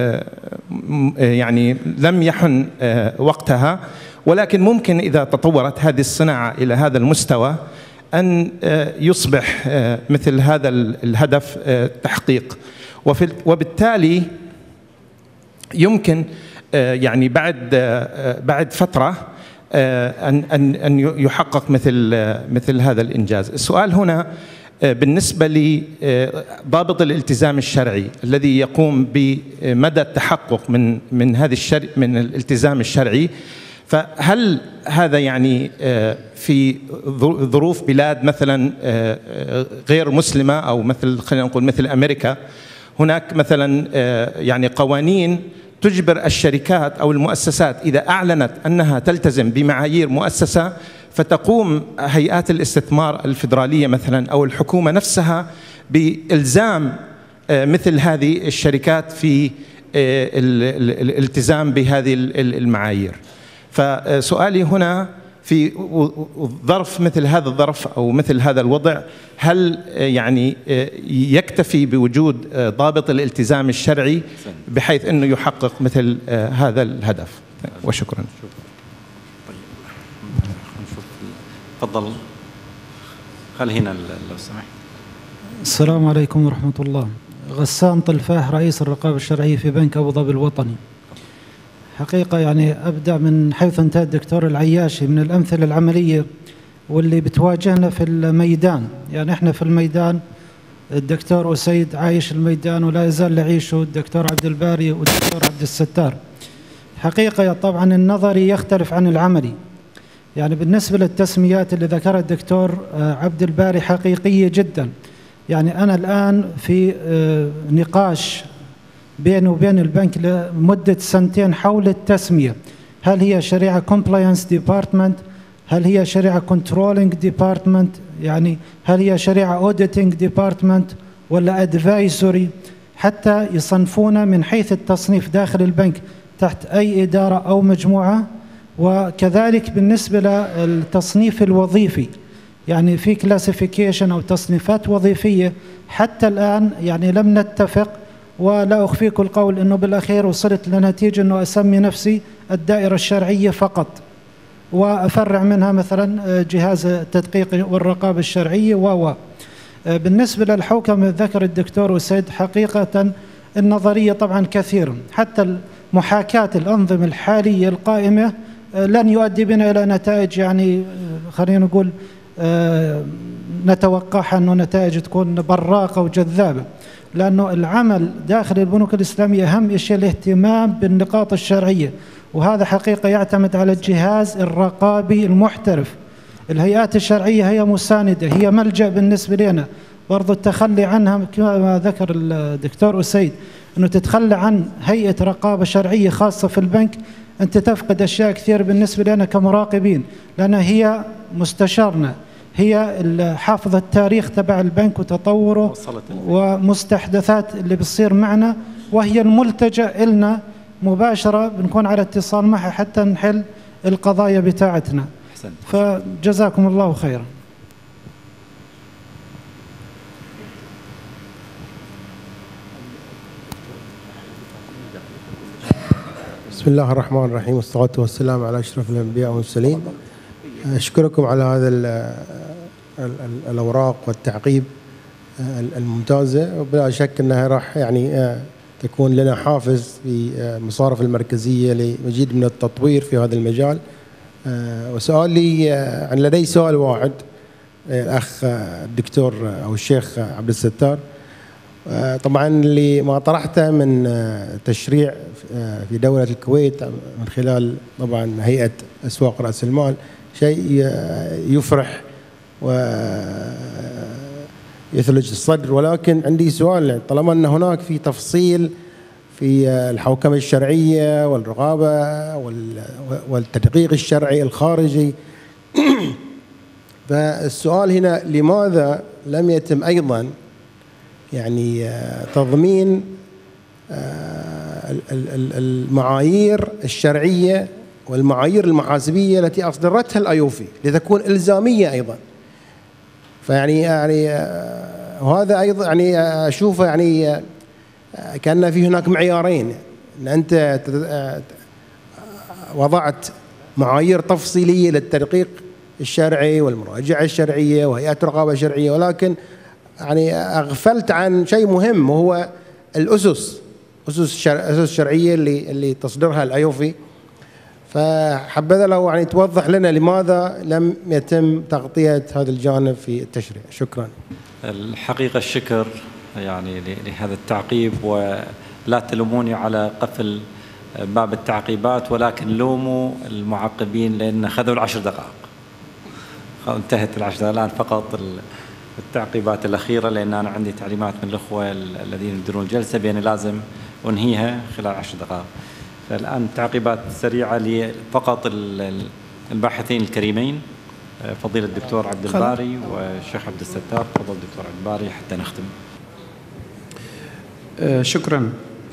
يعني لم يحن وقتها، ولكن ممكن إذا تطورت هذه الصناعة إلى هذا المستوى أن يصبح مثل هذا الهدف تحقيق، وبالتالي يمكن يعني بعد بعد فترة أن أن أن يحقق مثل مثل هذا الإنجاز. السؤال هنا بالنسبة لضابط الالتزام الشرعي الذي يقوم بمدى التحقق من من هذه الشرع من الالتزام الشرعي، فهل هذا يعني في ظروف بلاد مثلا غير مسلمة أو مثل خلينا نقول مثل أمريكا، هناك مثلا يعني قوانين تجبر الشركات أو المؤسسات إذا أعلنت أنها تلتزم بمعايير مؤسسة فتقوم هيئات الاستثمار الفيدرالية مثلا أو الحكومة نفسها بإلزام مثل هذه الشركات في الالتزام بهذه المعايير. فسؤالي هنا في ظرف مثل هذا الظرف أو مثل هذا الوضع، هل يعني يكتفي بوجود ضابط الالتزام الشرعي بحيث أنه يحقق مثل هذا الهدف؟ وشكرا. تفضل. خل هنا لو سمحت. السلام عليكم ورحمة الله. غسان طلفاه رئيس الرقابة الشرعية في بنك أبو ظبي الوطني. حقيقة يعني أبدأ من حيث انتهى الدكتور العياشي من الأمثلة العملية واللي بتواجهنا في الميدان. يعني إحنا في الميدان الدكتور أسيد عايش الميدان ولا يزال يعيشه الدكتور عبد الباري والدكتور عبد الستار. حقيقة طبعا النظري يختلف عن العملي. يعني بالنسبة للتسميات اللي ذكرها الدكتور عبد الباري حقيقية جدا. يعني أنا الآن في نقاش بيني وبين البنك لمدة سنتين حول التسمية، هل هي شريعة Compliance Department، هل هي شريعة Controlling Department، يعني هل هي شريعة Auditing Department ولا Advisory، حتى يصنفونا من حيث التصنيف داخل البنك تحت أي إدارة أو مجموعة. وكذلك بالنسبة للتصنيف الوظيفي، يعني في كلاسيفيكيشن أو تصنيفات وظيفية حتى الآن يعني لم نتفق. ولا أخفيك القول أنه بالأخير وصلت لنتيجة أنه أسمي نفسي الدائرة الشرعية فقط، وأفرع منها مثلا جهاز التدقيق والرقابة الشرعية. و بالنسبة للحوكمة ذكر الدكتور أسيد حقيقة النظرية طبعا كثيرا، حتى محاكاة الأنظمة الحالية القائمة لن يؤدي بنا إلى نتائج يعني خلينا نقول نتوقعها أنه نتائج تكون براقة وجذابة، لأنه العمل داخل البنوك الإسلامية أهم شيء الاهتمام بالنقاط الشرعية، وهذا حقيقة يعتمد على الجهاز الرقابي المحترف. الهيئات الشرعية هي مساندة، هي ملجأ بالنسبة لنا. برضو التخلي عنها كما ذكر الدكتور أسيد أنه تتخلى عن هيئة رقابة شرعية خاصة في البنك، أنت تفقد أشياء كثير بالنسبة لنا كمراقبين، لأنها هي مستشارنا، هي حافظ التاريخ تبع البنك وتطوره ومستحدثات اللي بتصير معنا، وهي الملتجأ إلنا مباشرة، بنكون على اتصال معها حتى نحل القضايا بتاعتنا. فجزاكم الله خيرا. بسم الله الرحمن الرحيم والصلاة والسلام على أشرف الأنبياء والمرسلين. أشكركم على هذا الأوراق والتعقيب الممتازة، وبلا شك أنها راح يعني تكون لنا حافز في المصارف المركزية لمزيد من التطوير في هذا المجال. وسؤالي عن لدي سؤال واحد الأخ الدكتور أو الشيخ عبد الستار. طبعا اللي ما طرحته من تشريع في دولة الكويت من خلال طبعا هيئة أسواق رأس المال شيء يفرح ويثلج الصدر، ولكن عندي سؤال. طالما أن هناك في تفصيل في الحوكمة الشرعية والرقابة والتدقيق الشرعي الخارجي، فالسؤال هنا لماذا لم يتم أيضا يعني تضمين المعايير الشرعية والمعايير المحاسبية التي أصدرتها الأيوفي لتكون إلزامية أيضا؟ فيعني يعني وهذا أيضا يعني أشوفه يعني كأن في هناك معيارين، أن أنت وضعت معايير تفصيلية للتدقيق الشرعي والمراجعة الشرعية وهيئة رقابة شرعية، ولكن يعني أغفلت عن شيء مهم وهو الأسس أسس أسس شرعية اللي اللي تصدرها الأيوفي. فحبذا لو يعني توضح لنا لماذا لم يتم تغطية هذا الجانب في التشريع. شكرا. الحقيقة الشكر يعني لهذا التعقيب، ولا تلوموني على قفل باب التعقيبات، ولكن لوموا المعقبين لأن خذوا العشر دقائق. انتهت العشر دقائق الآن، فقط التعقيبات الأخيرة، لأن أنا عندي تعليمات من الأخوة الذين يديرون الجلسة بأني لازم أنهيها خلال عشر دقائق. فالآن تعقيبات سريعة لي فقط الباحثين الكريمين فضيلة الدكتور عبد الباري والشيخ عبد الستار. تفضل دكتور عبد الباري حتى نختم. آه شكرا.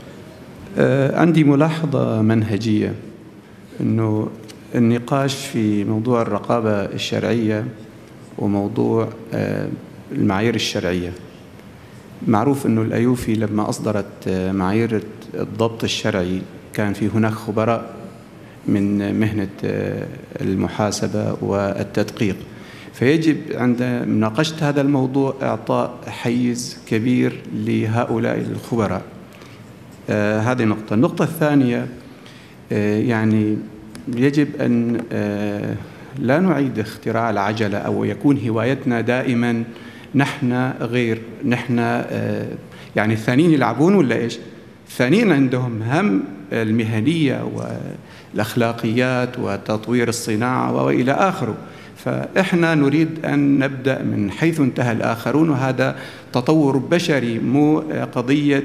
آه عندي ملاحظة منهجية، أنه النقاش في موضوع الرقابة الشرعية وموضوع آه المعايير الشرعية، معروف أنه الأيوفي لما أصدرت آه معايير الضبط الشرعي كان في هناك خبراء من مهنة آه المحاسبة والتدقيق، فيجب عند مناقشة هذا الموضوع إعطاء حيز كبير لهؤلاء الخبراء. آه هذه نقطة. النقطة الثانية آه يعني يجب أن آه لا نعيد اختراع العجلة أو يكون هوايتنا دائما نحن غير نحن آه يعني الثانيين يلعبون ولا إيش؟ الثانيين عندهم هم المهنية والأخلاقيات وتطوير الصناعة وإلى آخره، فإحنا نريد أن نبدأ من حيث انتهى الآخرون، وهذا تطور بشري مو قضية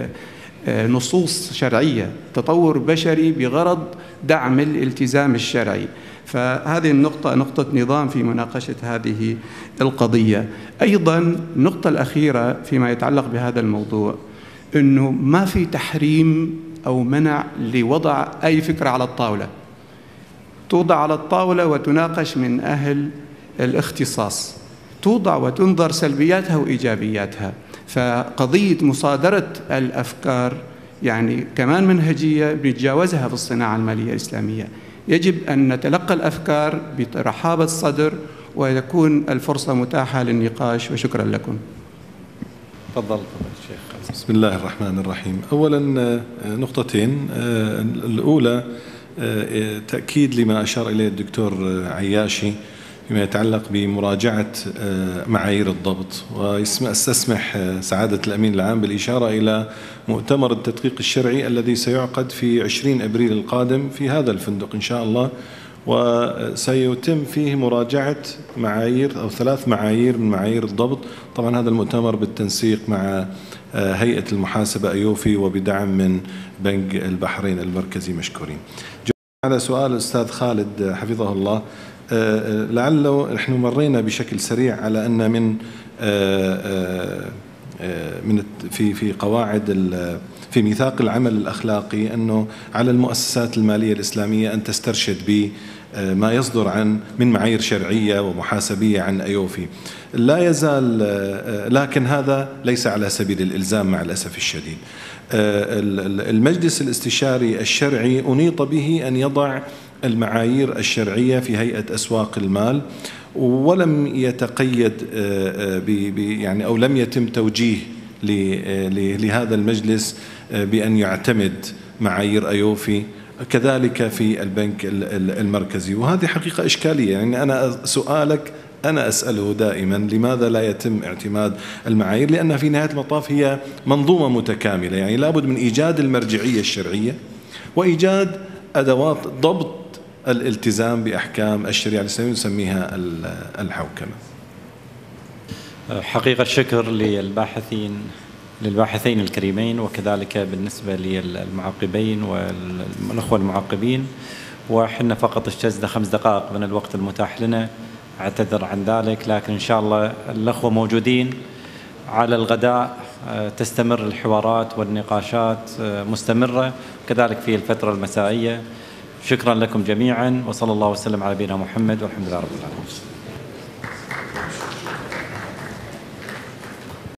نصوص شرعية، تطور بشري بغرض دعم الالتزام الشرعي. فهذه النقطة نقطة نظام في مناقشة هذه القضية. أيضا النقطة الأخيرة فيما يتعلق بهذا الموضوع، أنه ما في تحريم أو منع لوضع أي فكرة على الطاولة، توضع على الطاولة وتناقش من أهل الاختصاص، توضع وتنظر سلبياتها وإيجابياتها. فقضية مصادرة الأفكار يعني كمان منهجية بنتجاوزها في الصناعة المالية الإسلامية. يجب أن نتلقى الأفكار برحابة صدر ويكون الفرصة متاحة للنقاش، وشكرا لكم. تفضل الشيخ. بسم الله الرحمن الرحيم. أولا نقطتين. الأولى تأكيد لما أشار إليه الدكتور عياشي فيما يتعلق بمراجعة معايير الضبط، وأستسمح سعادة الأمين العام بالإشارة إلى مؤتمر التدقيق الشرعي الذي سيعقد في عشرين أبريل القادم في هذا الفندق إن شاء الله، وسيتم فيه مراجعة معايير أو ثلاث معايير من معايير الضبط. طبعا هذا المؤتمر بالتنسيق مع هيئة المحاسبة أيوفي وبدعم من بنك البحرين المركزي. مشكورين. على سؤال الأستاذ خالد حفظه الله، لعله نحن مرينا بشكل سريع على أن من من في في قواعد في ميثاق العمل الأخلاقي أنه على المؤسسات المالية الإسلامية أن تسترشد ب ما يصدر عن من معايير شرعية ومحاسبية عن أيوفي. لا يزال، لكن هذا ليس على سبيل الإلزام مع الأسف الشديد. المجلس الاستشاري الشرعي أنيط به أن يضع المعايير الشرعية في هيئة أسواق المال، ولم يتقيد يعني أو لم يتم توجيه لهذا المجلس بأن يعتمد معايير أيوفي، كذلك في البنك المركزي. وهذه حقيقة إشكالية. يعني أنا سؤالك أنا أسأله دائما لماذا لا يتم اعتماد المعايير؟ لأنها في نهاية المطاف هي منظومة متكاملة، يعني لابد من إيجاد المرجعية الشرعية وإيجاد أدوات ضبط الالتزام بأحكام الشريعة الإسلامية نسميها الحوكمة. حقيقة الشكر للباحثين للباحثين الكريمين، وكذلك بالنسبة للمعقبين والأخوة المعقبين. وحنا فقط اجتزنا خمس دقائق من الوقت المتاح لنا، أعتذر عن ذلك، لكن إن شاء الله الأخوة موجودين على الغداء، تستمر الحوارات والنقاشات مستمرة، كذلك في الفترة المسائية. شكرا لكم جميعا، وصلى الله وسلم على نبينا محمد، والحمد لله رب العالمين.